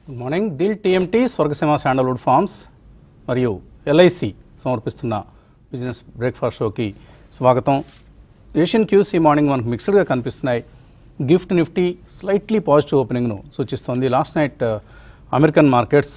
Good morning. Dil TMT Swargaseema sandalwood farms మరియు LIC సమర్పిస్తున్న business breakfast షోకి స్వాగతం. ఏషియన్ క్యూస్ ఈ మార్నింగ్ మనకు మిక్స్డ్గా కనిపిస్తున్నాయి. గిఫ్ట్ నిఫ్టీ స్లైట్లీ పాజిటివ్ ఓపెనింగ్ను సూచిస్తోంది. లాస్ట్ నైట్ అమెరికన్ మార్కెట్స్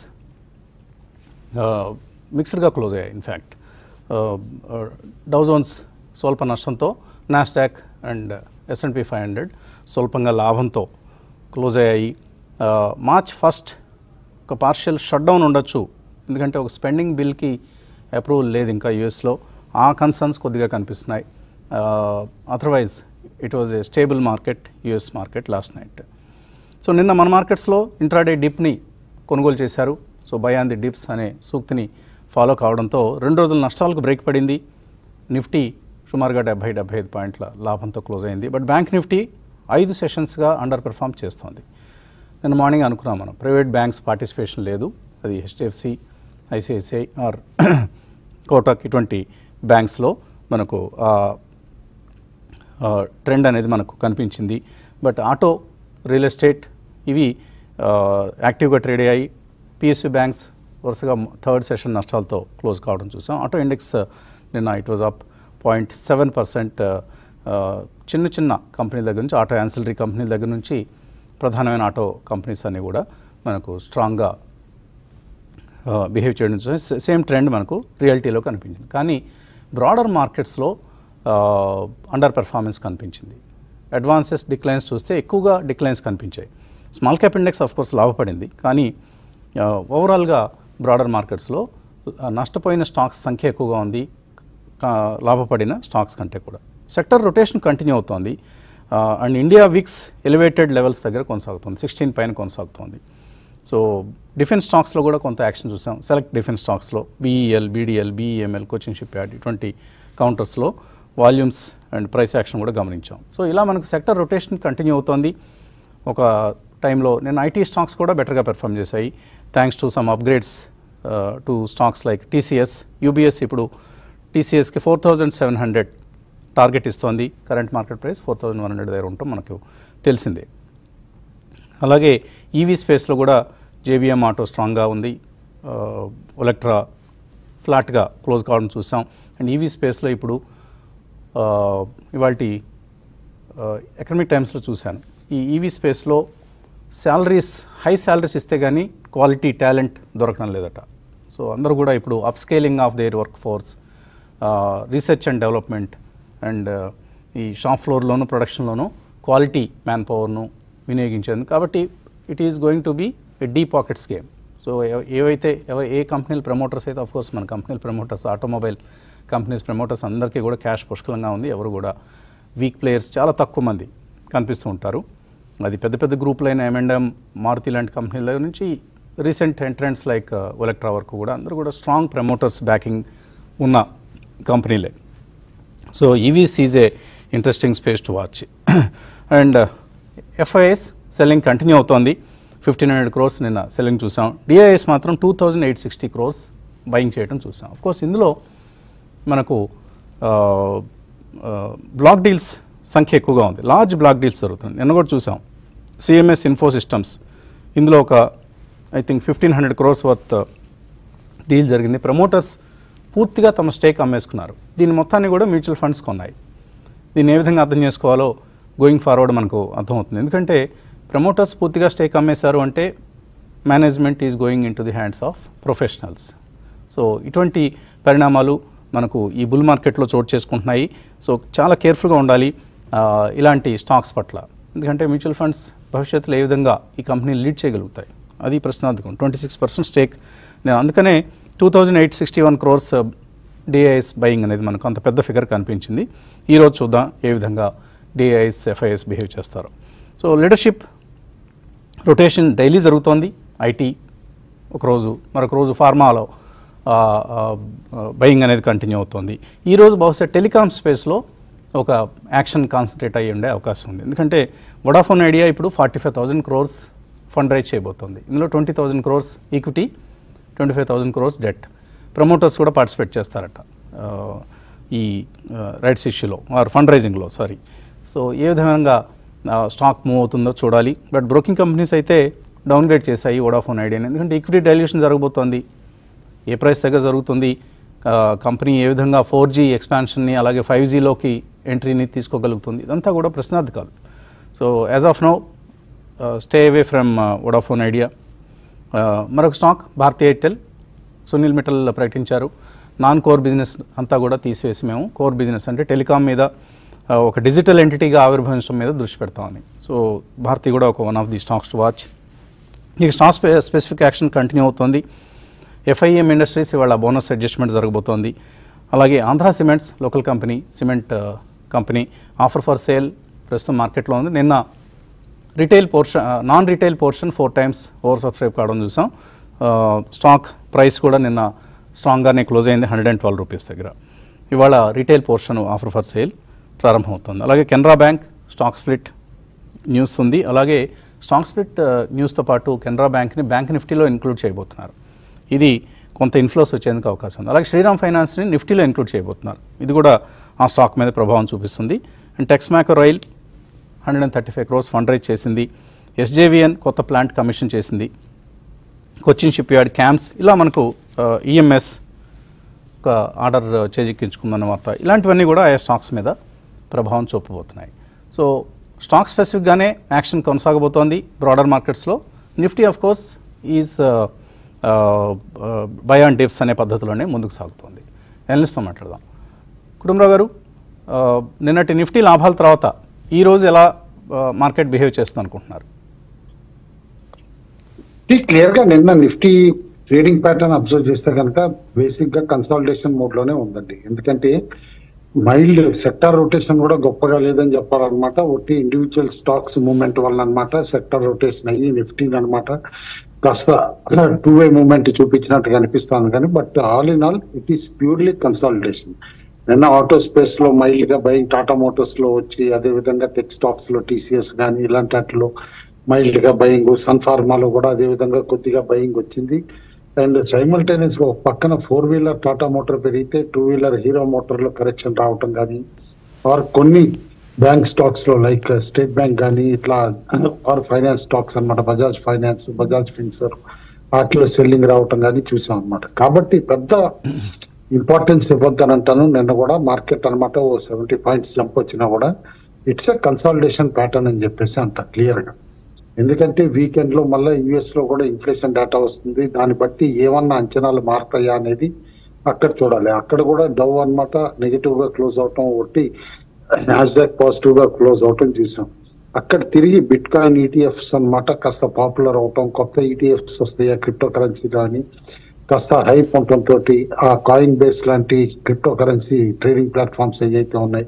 మిక్స్డ్గా క్లోజ్ అయ్యాయి. ఇన్ఫ్యాక్ట్ డౌ జోన్స్ స్వల్ప నష్టంతో, నాస్డాక్ అండ్ S&P 500 స్వల్పంగా లాభంతో క్లోజ్ అయ్యాయి. మార్చ్ 1 ఒక పార్షియల్ షట్ డౌన్ ఉండొచ్చు, ఎందుకంటే ఒక స్పెండింగ్ బిల్కి అప్రూవల్ లేదు ఇంకా యూఎస్లో. ఆ కన్సర్న్స్ కొద్దిగా కనిపిస్తున్నాయి. Otherwise it was a stable market, US market last night. So నిన్న మన మార్కెట్స్లో ఇంట్రాడే డిప్ని కొనుగోలు చేశారు. So buy on the dips అనే సూక్తిని ఫాలో కావడంతో 2 రోజుల నష్టాలకు బ్రేక్ పడింది. నిఫ్టీ సుమారుగా 70-75 పాయింట్ల లాభంతో క్లోజ్ అయింది. బట్ బ్యాంక్ నిఫ్టీ 5 సెషన్స్గా అండర్ పెర్ఫామ్ చేస్తోంది. నిన్న మార్నింగ్ అనుకున్నాం మనం, ప్రైవేట్ బ్యాంక్స్ పార్టిసిపేషన్ లేదు, అది HDFC, ICICI ఆర్ కోటక్ ఇటువంటి బ్యాంక్స్లో మనకు ట్రెండ్ అనేది మనకు కనిపించింది. బట్ ఆటో, రియల్ ఎస్టేట్ ఇవి యాక్టివ్గా ట్రేడ్ అయ్యాయి. PSU బ్యాంక్స్ వరుసగా 3rd సెషన్ నష్టాలతో క్లోజ్ కావడం చూసాం. ఆటో ఇండెక్స్ నిన్న ఇట్ వాజ్ అప్ 0.7%. చిన్న చిన్న కంపెనీల దగ్గర నుంచి, ఆటో యాన్సిలరీ కంపెనీల దగ్గర నుంచి ప్రధానమైన ఆటో కంపెనీస్ అన్నీ కూడా మనకు స్ట్రాంగ్గా బిహేవ్ చేయడం చూసాం. సేమ్ ట్రెండ్ మనకు రియాలిటీలో కనిపించింది. కానీ బ్రాడర్ మార్కెట్స్లో అండర్ పెర్ఫార్మెన్స్ కనిపించింది. అడ్వాన్సెస్ డిక్లైన్స్ చూస్తే ఎక్కువగా డిక్లైన్స్ కనిపించాయి. Small cap index of course లాభపడింది, కానీ ఓవరాల్గా బ్రాడర్ మార్కెట్స్లో నష్టపోయిన స్టాక్స్ సంఖ్య ఎక్కువగా ఉంది లాభపడిన స్టాక్స్ కంటే కూడా. సెక్టర్ రొటేషన్ కంటిన్యూ అవుతోంది. And India VIX elevated levels దగ్గర కొనసాగుతుంది, 16 పైన కొనసాగుతోంది. సో డిఫెన్స్ స్టాక్స్లో కూడా కొంత యాక్షన్ చూసాం. సెలెక్ట్ డిఫెన్స్ స్టాక్స్లో BEL, BDL, BEML, Cochin shipyard ఇటువంటి కౌంటర్స్లో వాల్యూమ్స్ అండ్ ప్రైస్ యాక్షన్ కూడా గమనించాం. సో ఇలా మనకు సెక్టర్ రొటేషన్ కంటిన్యూ అవుతోంది. ఒక టైంలో నేను IT స్టాక్స్ కూడా బెటర్గా పెర్ఫామ్ చేశాయి, thanks to some upgrades to stocks like TCS. UBS ఇప్పుడు TCSకి 4,700 టార్గెట్ ఇస్తోంది. కరెంట్ మార్కెట్ ప్రైస్ 4,100 దగ్గర ఉంటాం మనకు తెలిసిందే. అలాగే EV స్పేస్లో కూడా JBM ఆటో స్ట్రాంగ్గా ఉంది. ఒలెక్ట్రా ఫ్లాట్గా క్లోజ్ కావడం చూసాం. అండ్ EV స్పేస్లో ఇప్పుడు ఇవాల్టి ఎకనామిక్ టైమ్స్లో చూశాను, ఈ EV స్పేస్లో హై శాలరీస్ ఇస్తే కానీ క్వాలిటీ టాలెంట్ దొరకడం లేదట. సో అందరూ కూడా ఇప్పుడు upscaling of their workforce, research and development and ఈ షాప్ ఫ్లోర్లోను, ప్రొడక్షన్లోను క్వాలిటీ మ్యాన్ పవర్ను వినియోగించేందుకు. కాబట్టి it is going to be a deep pockets game. So ఏ కంపెనీల ప్రమోటర్స్ అయితే, ఆఫ్ కోర్స్ మన కంపెనీల ప్రమోటర్స్, ఆటోమొబైల్ కంపెనీస్ ప్రమోటర్స్ అందరికీ కూడా క్యాష్ పుష్కలంగా ఉంది. ఎవరు కూడా వీక్ ప్లేయర్స్ చాలా తక్కువ మంది కనిపిస్తూ ఉంటారు. అది పెద్ద పెద్ద గ్రూపులైన M&M, మారుతి లాంటి కంపెనీల దగ్గర నుంచి రీసెంట్ ఎంట్రెంట్స్ లైక్ ఒలెక్ట్రా వరకు కూడా అందరూ కూడా స్ట్రాంగ్ ప్రమోటర్స్ బ్యాకింగ్ ఉన్న కంపెనీలే. So EVs is a interesting space to watch. And FIS selling continue అవుతోంది. 1,500 crores నిన్న సెల్లింగ్ చూసాం. DIS మాత్రం 2,860 crores బయింగ్ చేయడం చూసాం. అఫ్కోర్స్ ఇందులో మనకు బ్లాక్ డీల్స్ సంఖ్య ఎక్కువగా ఉంది, లార్జ్ బ్లాక్ డీల్స్ జరుగుతుంది. నిన్న కూడా చూసాం CMS ఇన్ఫో సిస్టమ్స్, ఇందులో ఒక I think 1,500 crores worth deal జరిగింది. ప్రమోటర్స్ పూర్తిగా తమ స్టేక్ అమ్మేసుకున్నారు. దీని మొత్తాన్ని కూడా మ్యూచువల్ ఫండ్స్ కొన్నాయి. దీన్ని ఏ విధంగా అర్థం చేసుకోవాలో గోయింగ్ ఫార్వర్డ్ మనకు అర్థమవుతుంది. ఎందుకంటే ప్రమోటర్స్ పూర్తిగా స్టేక్ అమ్మేశారు అంటే management is going in to the hands of professionals. So ఇటువంటి పరిణామాలు మనకు ఈ బుల్ మార్కెట్లో చోటు చేసుకుంటున్నాయి. సో చాలా కేర్ఫుల్గా ఉండాలి ఇలాంటి స్టాక్స్ పట్ల, ఎందుకంటే మ్యూచువల్ ఫండ్స్ భవిష్యత్తులో ఏ విధంగా ఈ కంపెనీలు లీడ్ చేయగలుగుతాయి అది ప్రశ్నార్థకం. 26% స్టేక్. నేను అందుకనే 2,861 crores DIS బయింగ్ అనేది మనకు అంత పెద్ద ఫిగర్ కనిపించింది. ఈరోజు చూద్దాం ఏ విధంగా DIS, FIS బిహేవ్ చేస్తారు. సో లీడర్షిప్ రొటేషన్ డైలీ జరుగుతోంది. IT ఒకరోజు, మరొక రోజు ఫార్మాలో బయింగ్ అనేది కంటిన్యూ అవుతుంది. ఈరోజు బహుశా టెలికామ్ స్పేస్లో ఒక యాక్షన్ కాన్సన్ట్రేట్ అయ్యి ఉండే అవకాశం ఉంది. ఎందుకంటే వొడాఫోన్ ఐడియా ఇప్పుడు 45,000 crores ఫండ్ రైజ్ చేయబోతోంది. ఇందులో 20,000 crores equity, 25,000 crores debt. Promoters కూడా పార్టిసిపేట్ చేస్తారట ఈ రైట్స్ ఇష్యూలో ఆర్ ఫండ్ రైజింగ్లో. సో ఏ విధంగా స్టాక్ మూవ్ అవుతుందో చూడాలి. బట్ బ్రోకింగ్ కంపెనీస్ అయితే డౌన్గ్రేడ్ చేశాయి వోడాఫోన్ ఐడియాని. ఎందుకంటే ఈక్విటీ డైల్యూషన్ జరగబోతోంది, ఏ ప్రైస్ దగ్గర జరుగుతుంది, కంపెనీ ఏ విధంగా 4G ఎక్స్పాన్షన్ని అలాగే 5Gలోకి ఎంట్రీని తీసుకోగలుగుతుంది, ఇదంతా కూడా ప్రశ్నార్థకాలు. So as of now stay away from Vodafone Idea. మరొక స్టాక్ భారతీ ఎయిర్టెల్. సునీల్ మిట్టల్ ప్రకటించారు నాన్ కోర్ బిజినెస్ అంతా కూడా తీసివేసి మేము కోర్ బిజినెస్ అంటే టెలికాం మీద ఒక డిజిటల్ ఎంటిటీగా ఆవిర్భవించడం మీద దృష్టి పెడతామని. సో భారతీ కూడా ఒక one of the stocks to watch. ఈ స్టాక్ స్పెసిఫిక్ యాక్షన్ కంటిన్యూ అవుతుంది. FIM ఇండస్ట్రీస్ ఇవాళ బోనస్ అడ్జస్ట్మెంట్ జరగబోతోంది. అలాగే Andhra cements local company cement company offer for sale ప్రస్తుతం మార్కెట్లో ఉంది. నిన్న retail portion non retail portion 4 times over subscribe కావడం చూసాం. స్టాక్ ప్రైస్ కూడా నిన్న స్ట్రాంగ్గానే క్లోజ్ అయింది 112 రూపీస్ దగ్గర. ఇవాళ retail portion offer for sale ప్రారంభమవుతుంది. అలాగే Canara bank stock split news ఉంది. అలాగే స్టాక్ స్ప్లిట్ న్యూస్తో పాటు కెనరా బ్యాంక్ని బ్యాంక్ నిఫ్టీలో ఇంక్లూడ్ చేయబోతున్నారు. ఇది కొంత ఇన్ఫ్లోస్ వచ్చేందుకు అవకాశం ఉంది. అలాగే శ్రీరామ్ ఫైనాన్స్ని నిఫ్టీలో ఇంక్లూడ్ చేయబోతున్నారు. ఇది కూడా ఆ స్టాక్ మీద ప్రభావం చూపిస్తుంది. And Texmaco rail 135 crores fund raise చేసింది. SJVN కొత్త ప్లాంట్ కమిషన్ చేసింది. కొచ్చిన్ షిప్ యార్డ్ క్యాంప్స్ ఇలా మనకు EMS ఒక ఆర్డర్ చేజిక్కించుకుందన్న వార్త, ఇలాంటివన్నీ కూడా ఆయా స్టాక్స్ మీద ప్రభావం చూపబోతున్నాయి. సో స్టాక్ స్పెసిఫిక్గానే యాక్షన్ కొనసాగబోతోంది బ్రాడర్ మార్కెట్స్లో. Nifty of course is buy and dips అనే పద్ధతిలోనే ముందుకు సాగుతోంది. ఎనలిస్ట్తో మాట్లాడదాం. కుటుంబరావు గారు, నిన్నటి నిఫ్టీ లాభాల తర్వాత ఈరోజు ఎలా మార్కెట్ బిహేవ్ చేస్తుంది అనుకుంటున్నారు? క్లియర్గా నిన్న నిఫ్టీ ట్రేడింగ్ ప్యాటర్న్ అబ్జర్వ్ చేస్తే కనుక బేసిక్గా కన్సాలిడేషన్ మోడ్లోనే ఉందండి. ఎందుకంటే మైల్డ్ సెక్టార్ రొటేషన్ కూడా గొప్పగా లేదని చెప్పాలన్నమాట. ఒకటి ఇండివిజువల్ స్టాక్స్ మూవ్మెంట్ వల్ల అనమాట సెక్టార్ రొటేషన్ అయ్యి నిఫ్టీ అనమాట కాస్త 2-way మూవ్మెంట్ చూపించినట్టు కనిపిస్తుంది. కానీ but all in all it is purely consolidation. నిన్న ఆటో స్పేస్ లో మైల్డ్ గా బయింగ్ టాటా మోటార్స్ లో వచ్చి, అదే విధంగా టెక్ స్టాక్స్ లో TCS కానీ ఇలాంటి వాటిలో మైల్డ్ గా బయింగ్, సన్ ఫార్మాలో కూడా అదే విధంగా కొద్దిగా బయింగ్ వచ్చింది. అండ్ సైమల్టేనియస్ గా ఒక పక్కన 4-wheeler టాటా మోటార్ పెరిగితే 2-wheeler హీరో మోటార్ లో కరెక్షన్ రావటం కానీ, ఆర్ కొన్ని బ్యాంక్ స్టాక్స్ లో లైక్ స్టేట్ బ్యాంక్ కానీ ఇట్లా, ఆర్ ఫైనాన్స్ స్టాక్స్ అనమాట, బజాజ్ ఫైనాన్స్, బజాజ్ ఫిన్సర్ వాటిలో సెల్లింగ్ రావటం కానీ చూసాం అనమాట. కాబట్టి పెద్ద ఇంపార్టెన్స్ ఇవ్వద్దని అంటాను. నిన్న కూడా మార్కెట్ అనమాట 70 points జంప్ వచ్చినా కూడా ఇట్స్ ఎ కన్సాలిడేషన్ ప్యాటర్న్ అని చెప్పేసి అంట క్లియర్ గా. ఎందుకంటే వీకెండ్ లో మళ్ళీ US లో కూడా ఇన్ఫ్లేషన్ డేటా వస్తుంది. దాన్ని బట్టి ఏమన్నా అంచనాలు మారుతాయా అనేది అక్కడ చూడాలి. అక్కడ కూడా డవ్ అనమాట నెగిటివ్ గా క్లోజ్ అవటం, ఒకటి నాస్డాక్ పాజిటివ్ గా క్లోజ్ అవటం చూసాం. అక్కడ తిరిగి బిట్ కాయిన్ ETFs అనమాట కాస్త పాపులర్ అవటం, కొత్త ETFs వస్తాయి క్రిప్టో కరెన్సీ కానీ కాస్త హైప్ ఉండటంతో ఆ కాయిన్ బేస్ లాంటి క్రిప్టో కరెన్సీ ట్రేడింగ్ ప్లాట్ఫామ్స్ ఏవైతే ఉన్నాయి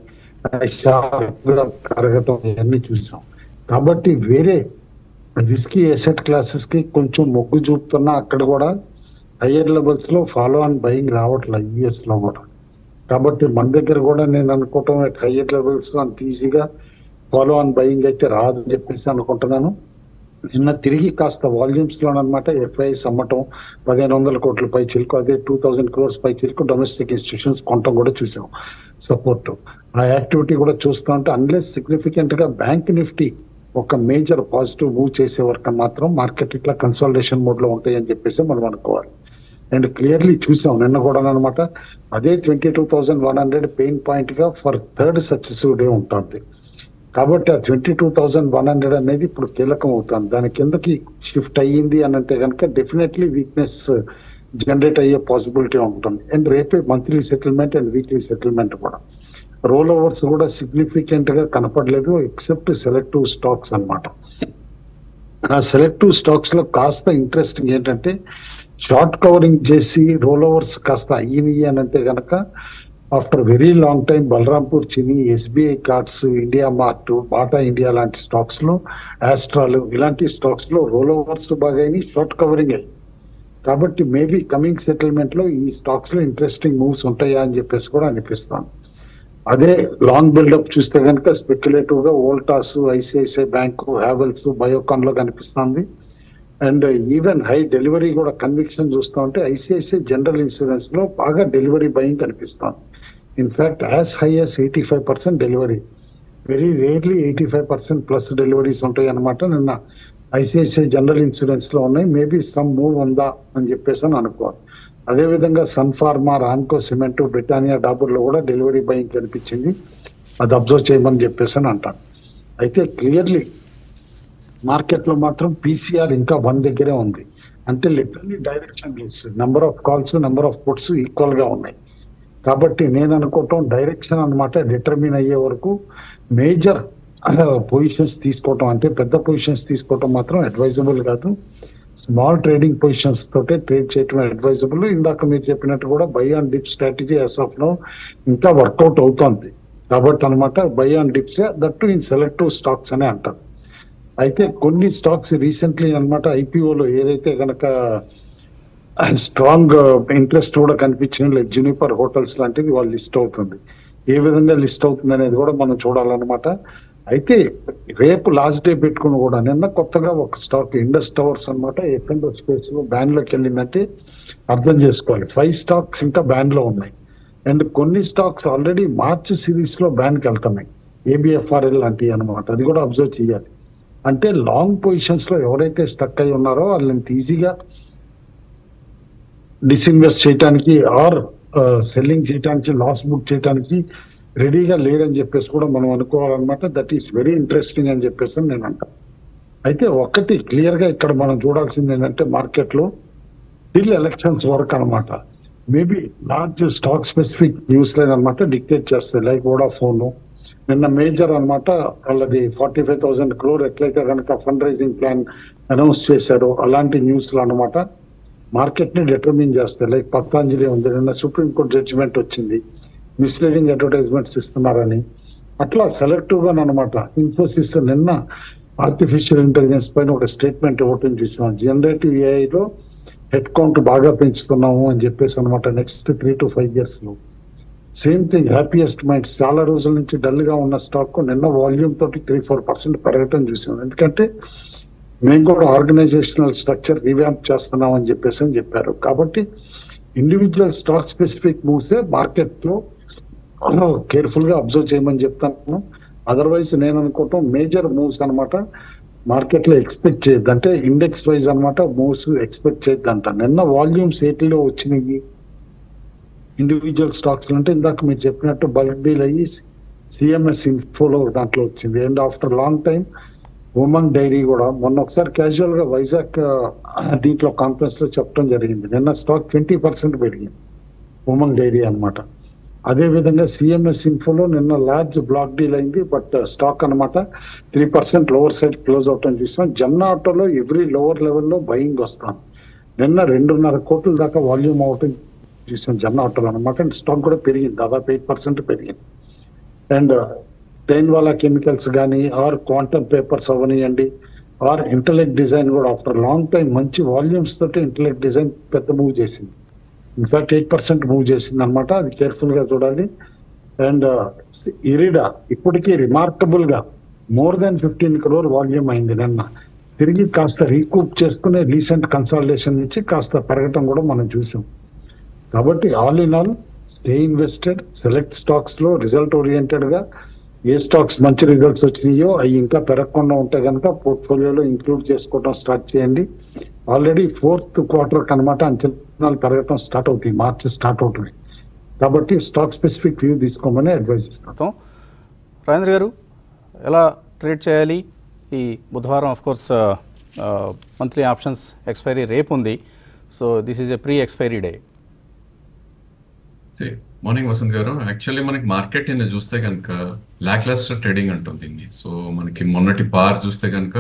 కరగటం ఇవన్నీ చూసాం. కాబట్టి వేరే రిస్కీ అసెట్ క్లాసెస్ కి కొంచెం మొగ్గు చూపుతున్నా అక్కడ కూడా హయ్యర్ లెవెల్స్ లో ఫాలో ఆన్ బయింగ్ రావట్లేదు US లో కూడా. కాబట్టి మన దగ్గర కూడా నేను అనుకోవటం హయ్యర్ లెవెల్స్ అంత ఈజీగా ఫాలో ఆన్ బయింగ్ అయితే రాదని చెప్పేసి అనుకుంటున్నాను. నిన్న తిరిగి కాస్త వాల్యూమ్స్ లోనమాట FIs అమ్మటం 1500 కోట్ల పై చిలుకు, అదే 2000 crores పై చిలుకు డొమెస్టిక్ ఇన్స్టిట్యూషన్స్ కొనటం కూడా చూసాం సపోర్ట్. ఆ యాక్టివిటీ కూడా చూస్తూ ఉంటే అన్లెస్ సిగ్నిఫికెంట్ గా బ్యాంక్ నిఫ్టీ ఒక మేజర్ పాజిటివ్ మూవ్ చేసే వరకు మాత్రం మార్కెట్ ఇట్లా కన్సాలిడేషన్ మోడ్ లో ఉంటాయి అని చెప్పేసి మనం అనుకోవాలి. అండ్ క్లియర్లీ చూసాం నిన్న కూడా అనమాట అదే 22,100 పెయిన్ పాయింట్ గా ఫర్ థర్డ్ సక్సెసివ్ డే ఉంటుంది. కాబట్టి ఆ 22,100 అనేది ఇప్పుడు కీలకం అవుతుంది. దాని కిందకి షిఫ్ట్ అయ్యింది అని అంటే కనుక డెఫినెట్లీ వీక్నెస్ జనరేట్ అయ్యే పాసిబిలిటీ ఉంటుంది. అండ్ రేపే monthly settlement and weekly settlement కూడా, రోల్ ఓవర్స్ కూడా సిగ్నిఫికెంట్ గా కనపడలేదు ఎక్సెప్ట్ సెలెక్టివ్ స్టాక్స్ అనమాట. ఆ సెలెక్టివ్ స్టాక్స్ లో కాస్త ఇంట్రెస్టింగ్ ఏంటంటే షార్ట్ కవరింగ్ చేసి రోల్ ఓవర్స్ కాస్త అయ్యినాయి అని అంటే కనుక after very long time Balrampur Chini, SBI cards, India mart, Bata India లాంటి స్టాక్స్ లో, ఆస్ట్రాల్ ఇలాంటి స్టాక్స్ లో రోల్ ఓవర్స్ బాగా అయినాయి, షార్ట్ కవరింగ్ అయ్యి. కాబట్టి మేబీ కమింగ్ సెటిల్మెంట్ లో ఈ స్టాక్స్ లో ఇంట్రెస్టింగ్ మూవ్స్ ఉంటాయా అని చెప్పేసి కూడా అనిపిస్తాను. అదే లాంగ్ బిల్డప్ చూస్తే కనుక స్పెక్యులేటివ్ గా వోల్టాస్, ICICI బ్యాంకు, హ్యావెల్స్, బయోకాన్ లో కనిపిస్తుంది. అండ్ ఈవెన్ హై డెలివరీ కూడా కన్విక్షన్ చూస్తూ ఉంటే ICICI జనరల్ ఇన్సూరెన్స్ లో బాగా డెలివరీ బయింగ్ కనిపిస్తుంది. In fact as high as 85% delivery, very rarely 85% plus deliveries ఉంటాయి అనమాట. నిన్న ఐసిఐసిఐ జనరల్ ఇన్సూరెన్స్ లో ఉన్నాయి. మేబీ సమ్ మూవ్ ఉందా అని చెప్పేసి అని అనుకోవాలి. అదేవిధంగా Sun pharma, Ramco cement, Britannia, Dabur లో కూడా డెలివరీ బయింగ్ కనిపించింది. అది అబ్జర్వ్ చేయమని చెప్పేసి అని అంటాను. అయితే క్లియర్లీ మార్కెట్ లో మాత్రం పీసీఆర్ ఇంకా 1 దగ్గరే ఉంది. అంటే literally direction number of calls, number of puts equal గా ఉన్నాయి. కాబట్టి నేను అనుకోవటం డైరెక్షన్ అన్నమాట డిటర్మిన్ అయ్యే వరకు మేజర్ పొజిషన్స్ తీసుకోవటం, అంటే పెద్ద పొజిషన్స్ తీసుకోవటం మాత్రం అడ్వైజబుల్ కాదు. స్మాల్ ట్రేడింగ్ పొజిషన్స్ తోటే ట్రేడ్ చేయటం అడ్వైజబుల్. ఇందాక మీరు చెప్పినట్టు కూడా buy on dip strategy as of now ఇంకా వర్కౌట్ అవుతుంది. కాబట్టి అనమాట buy on dips that in selective stocks అనే అంటారు. అయితే కొన్ని స్టాక్స్ రీసెంట్లీ అనమాట ఐపీఓలో ఏదైతే కనుక స్ట్రాంగ్ ఇంట్రెస్ట్ కూడా కనిపించింది, లైక్ జునిపర్ హోటల్స్ లాంటిది వాళ్ళు లిస్ట్ అవుతుంది. ఏ విధంగా లిస్ట్ అవుతుంది అనేది కూడా మనం చూడాలన్నమాట. అయితే రేపు లాస్ట్ డే పెట్టుకుని కూడా నిన్న కొత్తగా ఒక స్టాక్ ఇండస్ టవర్స్ అనమాట ఎఫ్ఎండో స్పేస్ లో బ్యాన్ లోకి వెళ్ళిందంటే అర్థం చేసుకోవాలి. 5 స్టాక్స్ ఇంకా బ్యాన్ లో ఉన్నాయి. అండ్ కొన్ని స్టాక్స్ ఆల్రెడీ మార్చ్ సిరీస్ లో బ్యాన్ కి వెళ్తున్నాయి, ఏబిఎఫ్ఆర్ఎల్ లాంటివి అనమాట. అది కూడా అబ్జర్వ్ చేయాలి. అంటే లాంగ్ పొజిషన్స్ లో ఎవరైతే స్టక్ అయి ఉన్నారో వాళ్ళని ఈజీగా డిస్ఇన్వెస్ట్ చేయడానికి ఆర్ సెల్లింగ్ చేయడానికి, లాస్ బుక్ చేయడానికి రెడీగా లేరని చెప్పేసి కూడా మనం అనుకోవాలన్నమాట. దట్ ఈస్ వెరీ ఇంట్రెస్టింగ్ అని చెప్పేసి నేను అంటాను. అయితే ఒకటి క్లియర్ గా ఇక్కడ మనం చూడాల్సింది ఏంటంటే మార్కెట్ లో టిల్ ఎలక్షన్స్ వరకు అనమాట maybe large stock specific news line అనమాట డిక్టేట్ చేస్తాయి. లైక్ వోడాఫోన్ నిన్న మేజర్ అనమాట వాళ్ళది 45,000 crore ఎట్లయితే కనుక ఫండ్ రైజింగ్ ప్లాన్ అనౌన్స్ చేశారో అలాంటి న్యూస్లు అనమాట మార్కెట్ ని డిటర్మిన్ చేస్తాయి. లైక్ పతంజలి ఉంది, నిన్న సుప్రీంకోర్టు జడ్జిమెంట్ వచ్చింది మిస్లీడింగ్ అడ్వర్టైజ్మెంట్స్ ఇస్తున్నారని. అట్లా సెలెక్టివ్ గా అనమాట ఇన్ఫోసిస్ నిన్న ఆర్టిఫిషియల్ ఇంటెలిజెన్స్ పైన ఒక స్టేట్మెంట్ ఇవ్వటం చూసాం. జనరేటివ్ ఏఐలో హెడ్ కౌంట్ బాగా పెంచుతున్నాము అని చెప్పేసి అనమాట నెక్స్ట్ 3 to 5 years లో. సేమ్ థింగ్ హ్యాపీయెస్ట్ మైండ్స్ చాలా రోజుల నుంచి డల్ గా ఉన్న స్టాక్ నిన్న వాల్యూమ్ తోటి 3-4% పెరగటం చూసాం. ఎందుకంటే మేము కూడా ఆర్గనైజేషనల్ స్ట్రక్చర్ రివ్యాంప్ చేస్తున్నాం అని చెప్పారు. కాబట్టి ఇండివిజువల్ స్టాక్ స్పెసిఫిక్ మూవ్సే మార్కెట్ లో కేర్ఫుల్ గా అబ్జర్వ్ చేయమని చెప్తాను. అదర్వైజ్ నేను అనుకోవటం మేజర్ మూవ్స్ అనమాట మార్కెట్ లో ఎక్స్పెక్ట్ చేయొద్దు. అంటే ఇండెక్స్ వైజ్ అనమాట మూవ్స్ ఎక్స్పెక్ట్ చేయొద్దు అంట. నిన్న వాల్యూమ్స్ 8లో వచ్చినాయి ఇండివిజువల్ స్టాక్స్ అంటే ఇందాక మీరు చెప్పినట్టు బల్క్ డీల్ అయ్యి సిఎంఎస్ ఇన్ఫోలో దాంట్లో వచ్చింది. And after long time Umang dairy కూడా మొన్న ఒకసారి క్యాజువల్ గా వైజాగ్ దీంట్లో కాన్ఫరెన్స్ లో చెప్పడం జరిగింది. నిన్న స్టాక్ 20% పెరిగింది ఉమంగ్ డైరీ అనమాట. అదే విధంగా సిఎంఎస్ ఇన్ఫోలో నిన్న లార్జ్ బ్లాక్ డీల్ అయింది, బట్ స్టాక్ అనమాట 3% లోవర్ సైడ్ క్లోజ్ అవటం చూస్తాం. జమ్నా ఆటోలో ఎవ్రీ లోవర్ లెవెల్లో బయింగ్ వస్తాం. నిన్న 2.5 కోట్ల దాకా వాల్యూమ్ అవటం చూసాం జమ్నా ఆటోలో అనమాట. అండ్ స్టాక్ కూడా పెరిగింది, దాదాపు 8% పెరిగింది. అండ్ టైన్వాలా కెమికల్స్ కానీ ఆర్ క్వాంటమ్ పేపర్స్ అవనియండి ఆర్ ఇంటలెక్ట్ డిజైన్ కూడా ఆఫ్టర్ లాంగ్ టైం మంచి వాల్యూమ్స్ తోటి ఇంటలెక్ట్ డిజైన్ పెద్ద మూవ్ చేసింది. ఇన్ఫాక్ట్ 8% మూవ్ చేసింది అనమాట. అది కేర్ఫుల్ గా చూడాలి. అండ్ ఇరిడా ఇప్పటికీ రిమార్కబుల్ గా మోర్ దాన్ 15 crore వాల్యూమ్ అయింది నిన్న. తిరిగి కాస్త రీకూప్ చేసుకునే రీసెంట్ కన్సాలిడేషన్ నుంచి కాస్త పెరగటం కూడా మనం చూసాం. కాబట్టి all in all stay invested, select stocks లో రిజల్ట్ ఓరియంటెడ్ గా ఏ స్టాక్స్ మంచి రిజల్ట్స్ వచ్చినాయో అవి ఇంకా పెరగకుండా ఉంటే కనుక పోర్ట్ఫోలియోలో ఇంక్లూడ్ చేసుకోవడం స్టార్ట్ చేయండి. ఆల్రెడీ 4th quarter కనమాట అంచనాలు పెరగటం స్టార్ట్ అవుతాయి, మార్చి స్టార్ట్ అవుతుంది. కాబట్టి స్టాక్ స్పెసిఫిక్ వ్యూ తీసుకోమని అడ్వైస్ ఇస్తాం. రాజేంద్ర గారు ఎలా ట్రేడ్ చేయాలి? ఈ బుధవారం of course monthly options expiry రేపు ఉంది. So this is a pre expiry day. Morning Vasant garu, actually మనకి మార్కెట్ నిన్న చూస్తే కనుక లాక్లస్టర్ ట్రేడింగ్ అంటుంది. సో మనకి మొన్నటి బార్ చూస్తే కనుక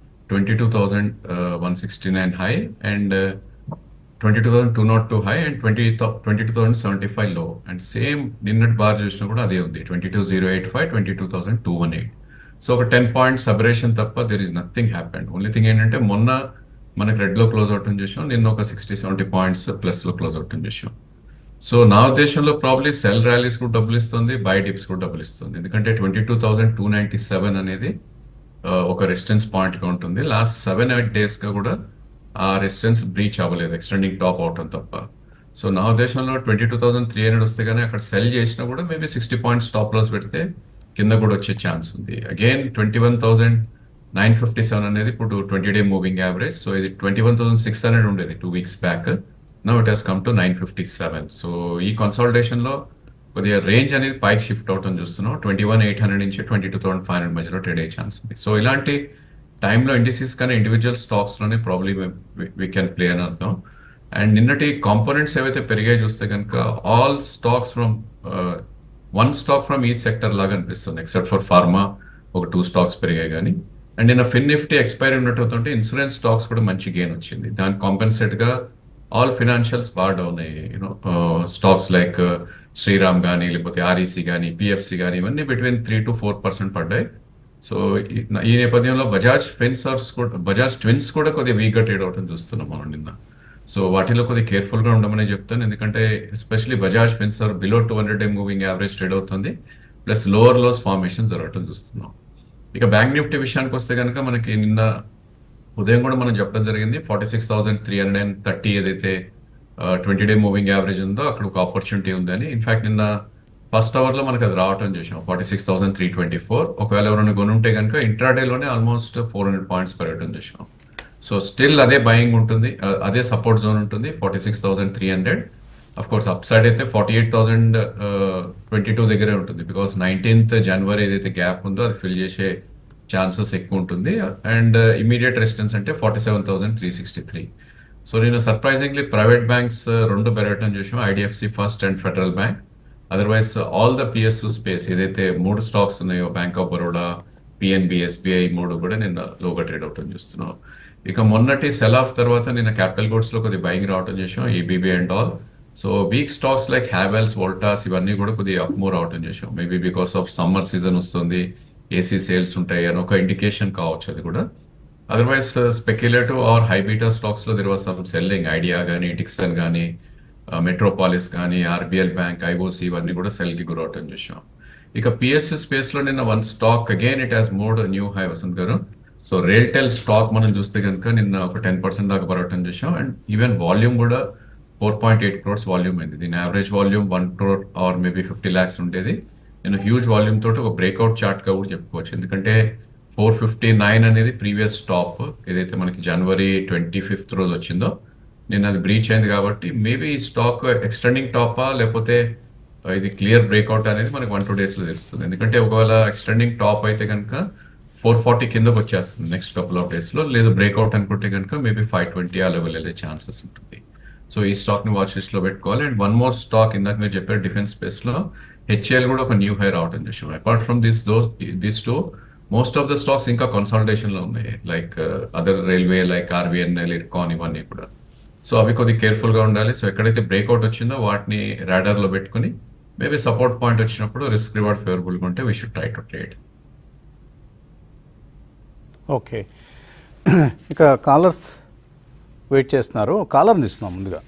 22,169 హై అండ్ 22,202 హై అండ్ 22,075 లో. అండ్ సేమ్ నిన్నటి బార్ చూసినా కూడా అదే ఉంది, 22,085, 22,218. సో ఒక 10 points సబరేషన్ తప్ప there is nothing happened. Only thing ఏంటంటే మొన్న మనకి రెడ్ లో క్లోజ్ అవటం చూసాం, నిన్న ఒక 60-70 points ప్లస్ లో క్లోజ్ అవటం చూసాం. సో నా ఉద్దేశంలో ప్రాబ్లీ సెల్ ర్యాలీస్ కూడా డబ్బులు ఇస్తుంది, బై డిప్స్ కూడా డబ్బులు ఇస్తుంది. ఎందుకంటే 22,297 అనేది ఒక రెసిస్టెన్స్ పాయింట్ గా ఉంటుంది. లాస్ట్ 7-8 days గా కూడా ఆ రెసిస్టెన్స్ బ్రీచ్ అవ్వలేదు, ఎక్స్టెండింగ్ టాప్ అవటం తప్ప. సో నా ఉద్దేశంలో 22,300 వస్తే కానీ అక్కడ సెల్ చేసినా కూడా మేబీ 60 points స్టాప్ లాస్ పెడితే కింద కూడా వచ్చే ఛాన్స్ ఉంది. అగైన్ 21,000 957 అనేది ఇప్పుడు 20-day మూవింగ్ యావరేజ్. సో ఇది 21,600 ఉండేది 2 weeks back. Now it has come to 957. So ఈ కన్సాలిడేషన్ లో కొద్దిగా రేంజ్ అనేది పైకి షిఫ్ట్ అవటం చూస్తున్నాం. 21,800 నుంచి 22,500 మధ్యలో ట్రేడ్ అయ్యే ఛాన్స్ ఉంది. సో ఇలాంటి టైంలో ఇండిసీస్ కానీ ఇండివిజువల్ స్టాక్స్ లోనే ప్రాబ్లమ్ వీ కెన్ ప్లే అని అర్థం. అండ్ నిన్నటి కాంపోనెంట్స్ ఏవైతే పెరిగాయి చూస్తే కనుక all stocks from one stock from ఈ సెక్టర్ లాగా అనిపిస్తుంది, ఎక్సెప్ట్ ఫర్ ఫార్మా ఒక 2 stocks పెరిగాయి కానీ. అండ్ నిన్న ఫిన్ నిఫ్టీ ఎక్స్పైరీ ఉన్నట్టు ఇన్సూరెన్స్ స్టాక్స్ కూడా మంచి గెయిన్ వచ్చింది. దానికి కాంపెన్సేట్ గా ఆల్ ఫినాన్షియల్స్ బాగా డౌన్ అయ్యాయి. స్టాక్స్ లైక్ శ్రీరామ్ కానీ లేకపోతే ఆర్ఈసీ కానీ పిఎఫ్సి కానీ ఇవన్నీ బిట్వీన్ 3 to 4% పడ్డాయి. సో ఈ నేపథ్యంలో బజాజ్ ట్విన్స్ కూడా కొద్దిగా వీక్గా ట్రేడ్ అవటం చూస్తున్నాం మనం నిన్న. సో వాటిలో కొద్దిగా కేర్ఫుల్గా ఉండమని చెప్తాను, ఎందుకంటే especially Bajaj finserv below 200-day moving average trade అవుతుంది, ప్లస్ లోవర్ లోస్ ఫార్మేషన్ జరగటం చూస్తున్నాం. ఇక బ్యాంక్ నిఫ్టీ విషయానికి వస్తే కనుక మనకి నిన్న ఉదయం కూడా మనం చెప్పడం జరిగింది 46,330 ఏదైతే 20-day మూవింగ్ యావరేజ్ ఉందో అక్కడ ఒక ఆపర్చునిటీ ఉందని. ఇన్ఫాక్ట్ నిన్న ఫస్ట్ అవర్లో మనకు అది రావటం చూసాం 46,324. ఒకవేళ ఎవరైనా కొనుంటే కనుక ఇంట్రాడేలోనే ఆల్మోస్ట్ 400 points పెరగటం చూసాం. సో స్టిల్ అదే బయింగ్ ఉంటుంది, అదే సపోర్ట్ జోన్ ఉంటుంది 46,300. అఫ్ కోర్స్ అప్ సైడ్ అయితే 48,022 దగ్గరే ఉంటుంది, బికాస్ 19th January ఏదైతే గ్యాప్ ఉందో అది ఫిల్ చేసే ఛాన్సెస్ ఎక్కువ ఉంటుంది. అండ్ ఇమీడియట్ రెసిస్టెన్స్ అంటే 47,363. సో నేను సర్ప్రైజింగ్లీ ప్రైవేట్ బ్యాంక్స్ 2 పెరగటం చూసాం, IDFC first and federal bank. Otherwise all the PSU space ఏదైతే 3 stocks ఉన్నాయో bank of Baroda, PNB, SBI 3 కూడా నిన్న లోగా ట్రేడ్ అవటం చూస్తున్నాం. ఇక మొన్నటి సెల్ ఆఫ్ తర్వాత నిన్న క్యాపిటల్ గూడ్స్ లో కొద్దిగా బయింగ్ రావటం చేసాం, ABB and all. So weak stocks like Havells, Voltas ఇవన్నీ కూడా కొద్దిగా అప్ మూవ్ అవటం చేసాం. Maybe because of summer season వస్తుంది, ఏసీ సేల్స్ ఉంటాయి అని ఒక ఇండికేషన్ కావచ్చు అది కూడా. Otherwise speculative or high beta stocks లో there was some selling, Idea కానీ డిక్సన్ కానీ మెట్రోపాలిస్ కానీ ఆర్బిఎల్ బ్యాంక్, ఐఓసి ఇవన్నీ కూడా సెల్ కి గురవటం చేసాం. ఇక పిఎస్యు స్పేస్ లో నిన్న 1 stock again it has made new high Vasant garu. So RailTel stock మనం చూస్తే కనుక నిన్న ఒక 10% దాకా పెరగటం చేసాం. అండ్ ఈవెన్ వాల్యూమ్ కూడా 4.8 crores వాల్యూమ్ అయింది. దీని average volume 1 crore or maybe 50 lakhs ఉండేది. నేను హ్యూజ్ వాల్యూమ్ తోటి ఒక బ్రేక్అవుట్ చార్ట్ గా కూడా చెప్పుకోవచ్చు, ఎందుకంటే 459 అనేది ప్రీవియస్ టాప్ ఏదైతే మనకి January 25th రోజు వచ్చిందో నిన్న అది బ్రీచ్ అయింది. కాబట్టి మేబీ ఈ స్టాక్ ఎక్స్టెండింగ్ టాపా లేకపోతే ఇది క్లియర్ బ్రేక్అవుట్ అనేది మనకి 1-2 days లో తెలుస్తుంది. ఎందుకంటే ఒకవేళ ఎక్స్టెండింగ్ టాప్ అయితే కనుక 440 కిందకు వచ్చేస్తుంది నెక్స్ట్ కపుల్ ఆఫ్ డేస్ లో, లేదు బ్రేక్అవుట్ అనుకుంటే కనుక మేబీ 520 ఆ లెవెల్ వెళ్ళే ఛాన్సెస్ ఉంటుంది. సో ఈ స్టాక్ ని వాచ్ లిస్ట్ లో పెట్టుకోవాలి. అండ్ 1 more stock ఇందాక మీరు చెప్పారు డిఫెన్స్ స్పేస్ లో హెచ్ఏఎల్ కూడా ఒక న్యూ హై రావటం చూసాం. Apart from this two most of the stocks ఇంకా కన్సాలిడేషన్ లో ఉన్నాయి, like other railway like RVNL, Ircon ఇవన్నీ కూడా. సో అవి కొద్దిగా కేర్ఫుల్ గా ఉండాలి. సో ఎక్కడైతే బ్రేక్అవుట్ వచ్చిందో వాటిని రాడార్ లో పెట్టుకుని మేబీ సపోర్ట్ పాయింట్ వచ్చినప్పుడు రిస్క్ రివార్డ్ ఫేవరబుల్ గా ఉంటే we should try to trade. Okay, ఇక కాలర్స్ వెయిట్ చేస్తున్నారు, కాలర్ని ఇస్తున్నాం ముందుగా.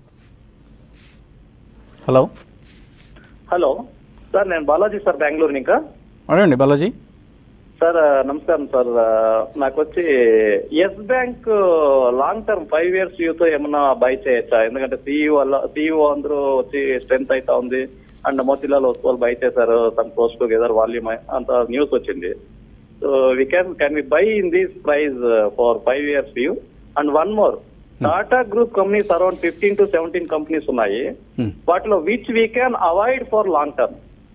హలో హలో సార్, నేను బాలాజీ సార్, బెంగళూరు ఇంకా. అడగండి బాలాజీ. సార్ నమస్కారం సార్, నాకు వచ్చి Yes bank long term 5 years వ్యూతో ఏమన్నా బై చేయొచ్చా? ఎందుకంటే సిఇఓ అందరూ వచ్చి స్ట్రెంత్ అవుతా ఉంది, అండ్ మోతిలాల్ ఓస్వాల్ బై చేశారు సమ్ క్లోజ్ టుగెదర్ వాల్యూమ్ అంత న్యూస్ వచ్చింది. So can we buy in this price for 5 years view? And one more, Tata Group companies around 15 to 17 companies ఉన్నాయి, వాటిలో which we can avoid for long term?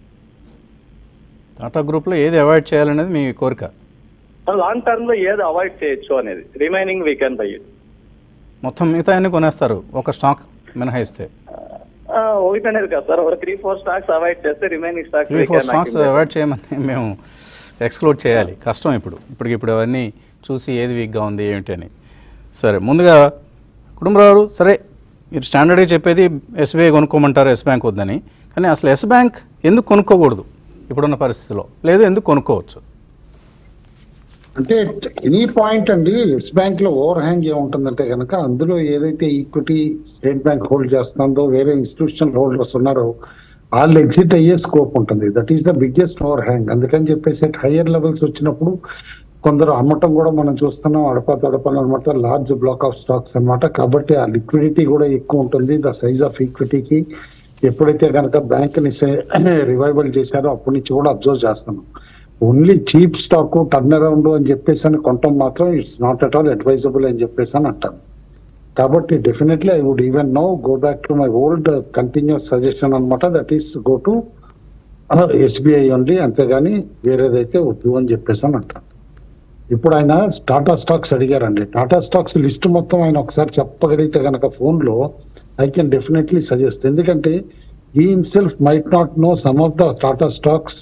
Tata గ్రూప్లో ఏది avoid చేయాలనేది మీ కోరిక? Long term లో ఏది అవాయిడ్ చేయొచ్చు అనేది, remaining we can buy it. మొత్తం మిగతా అన్ని కొనేస్తారు ఒక స్టాక్ మినహాయిస్తే? ఒకటి అనేది కదా సార్, ఒక 3-4 stocks అవాయిడ్ చేస్తే రిమైనింగ్ స్టాక్స్ 3-4 stocks అవాయిడ్ చేయమని మేము ఎక్స్క్లూడ్ చేయాలి, కష్టం. ఇప్పుడు అవన్నీ చూసి ఏది వీక్గా ఉంది ఏమిటి అని. సరే, ముందుగా కుటుంబరావు, సరే మీరు స్టాండర్డ్గా చెప్పేది ఎస్బీఐ కొనుక్కోమంటారు, ఎస్ బ్యాంక్ వద్దని. కానీ అసలు ఎస్ బ్యాంక్ ఎందుకు కొనుక్కోకూడదు ఇప్పుడున్న పరిస్థితిలో, లేదు ఎందుకు కొనుక్కోవచ్చు? అంటే ఎనీ పాయింట్ అండి, ఎస్ బ్యాంక్ లో ఓవర్ హ్యాంగ్ ఏముంటుందంటే కనుక అందులో ఏదైతే ఈక్విటీ స్టేట్ బ్యాంక్ హోల్డ్ చేస్తుందో వేరే ఇన్స్టిట్యూషనల్ హోల్డర్స్ ఉన్నారో వాళ్ళు ఎగ్జిట్ అయ్యే స్కోప్ ఉంటుంది. That is the biggest overhang. అందుకని చెప్పేసి హయ్యర్ లెవెల్స్ వచ్చినప్పుడు కొందరు అమ్మటం కూడా మనం చూస్తున్నాం, తడపలు అనమాట, లార్జ్ బ్లాక్ ఆఫ్ స్టాక్స్ అనమాట. కాబట్టి ఆ లిక్విడిటీ కూడా ఎక్కువ ఉంటుంది. ద సైజ్ ఆఫ్ ఈక్విటీకి ఎప్పుడైతే కనుక బ్యాంక్ ని రివైవల్ చేశారో అప్పటి నుంచి కూడా అబ్జర్వ్ చేస్తున్నాం. Only cheap stock turn around అని చెప్పేసి అని కొనటం మాత్రం it's not at all advisable అని చెప్పేసి అని అంటాను. కాబట్టి definitely I would even now go back to my old continuous suggestion అనమాట, that is go to SBI only, అంతేగాని వేరేదైతే వద్దు అని చెప్పేసి అని అంటాను. ఇప్పుడు ఆయన టాటా స్టాక్స్ అడిగారండి. టాటా స్టాక్స్ లిస్ట్ మొత్తం ఆయన ఒకసారి చెప్పగలిగితే కనుక ఫోన్లో ఐ కెన్ డెఫినెట్లీ సజెస్ట్. ఎందుకంటే he himself might not know some of the Tata stocks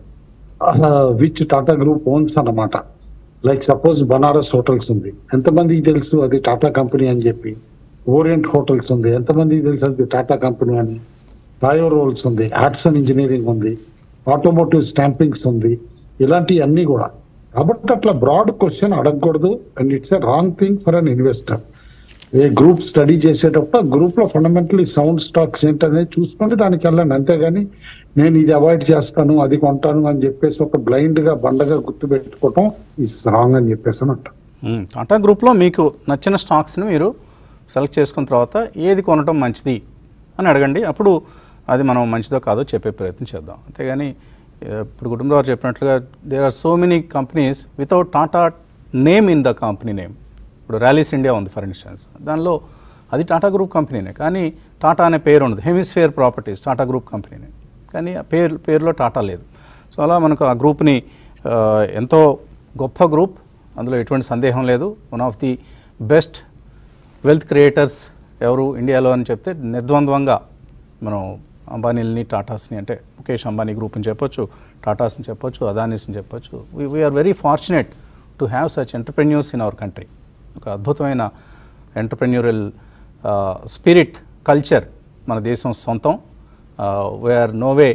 which Tata Group owns అన్నమాట. లైక్ సపోజ్ బనారస్ హోటల్స్ ఉంది, ఎంతమందికి తెలుసు అది టాటా కంపెనీ అని చెప్పి. ఓరియంట్ హోటల్స్ ఉంది, ఎంతమందికి తెలుసు అది టాటా కంపెనీ అని. బయో రోల్స్ ఉంది, ఆర్ట్సన్ ఇంజనీరింగ్ ఉంది, ఆటోమోటివ్ స్టాంపింగ్స్ ఉంది, ఇలాంటివన్నీ కూడా. కాబట్టి అట్లా బ్రాడ్ క్వశ్చన్ అడగకూడదు, and it's a wrong thing for an investor. ఏ గ్రూప్ స్టడీ చేసేటప్పుడు ఆ గ్రూప్ లో ఫండమెంటలీ సౌండ్ స్టాక్స్ ఏంటనేది చూసుకుంటే దానికి వెళ్ళండి, అంతేగాని నేను ఇది అవాయిడ్ చేస్తాను అది కొంటాను అని చెప్పేసి ఒక బ్లైండ్ గా బండగా గుర్తు పెట్టుకోవటం ఇస్ రాంగ్ అని చెప్పేసి అంట. టాటా గ్రూప్లో మీకు నచ్చిన స్టాక్స్ని మీరు సెలెక్ట్ చేసుకున్న తర్వాత ఏది కొనడం మంచిది అని అడగండి, అప్పుడు అది మనం మంచిదో కాదో చెప్పే ప్రయత్నం చేద్దాం. అంతేగాని ఇప్పుడు కుటుంబరావు చెప్పినట్లుగా there are so many companies without Tata name in the company name. ఇప్పుడు ర్యాలీస్ ఇండియా ఉంది ఫర్ ఇన్స్టెన్స్, దానిలో అది టాటా గ్రూప్ కంపెనీనే, కానీ టాటా అనే పేరు ఉండదు. హెమిస్ఫియర్ ప్రాపర్టీస్ టాటా గ్రూప్ కంపెనీనే, కానీ ఆ పేరులో టాటా లేదు. సో అలా మనకు ఆ గ్రూప్ని ఎంతో గొప్ప గ్రూప్, అందులో ఎటువంటి సందేహం లేదు. One of the best wealth creators ఎవరు ఇండియాలో అని చెప్తే నిర్ద్వంద్వంగా మనం అంబానీలని టాటాస్ని, అంటే ముఖేష్ అంబానీ గ్రూప్ని చెప్పొచ్చు, టాటాస్ని చెప్పొచ్చు, అదానీస్ని చెప్పొచ్చు. We are very fortunate to have such entrepreneurs in our country. ఒక అద్భుతమైన ఎంటర్ప్రెన్యూరల్ స్పిరిట్ కల్చర్ మన దేశం సొంతం. We are no way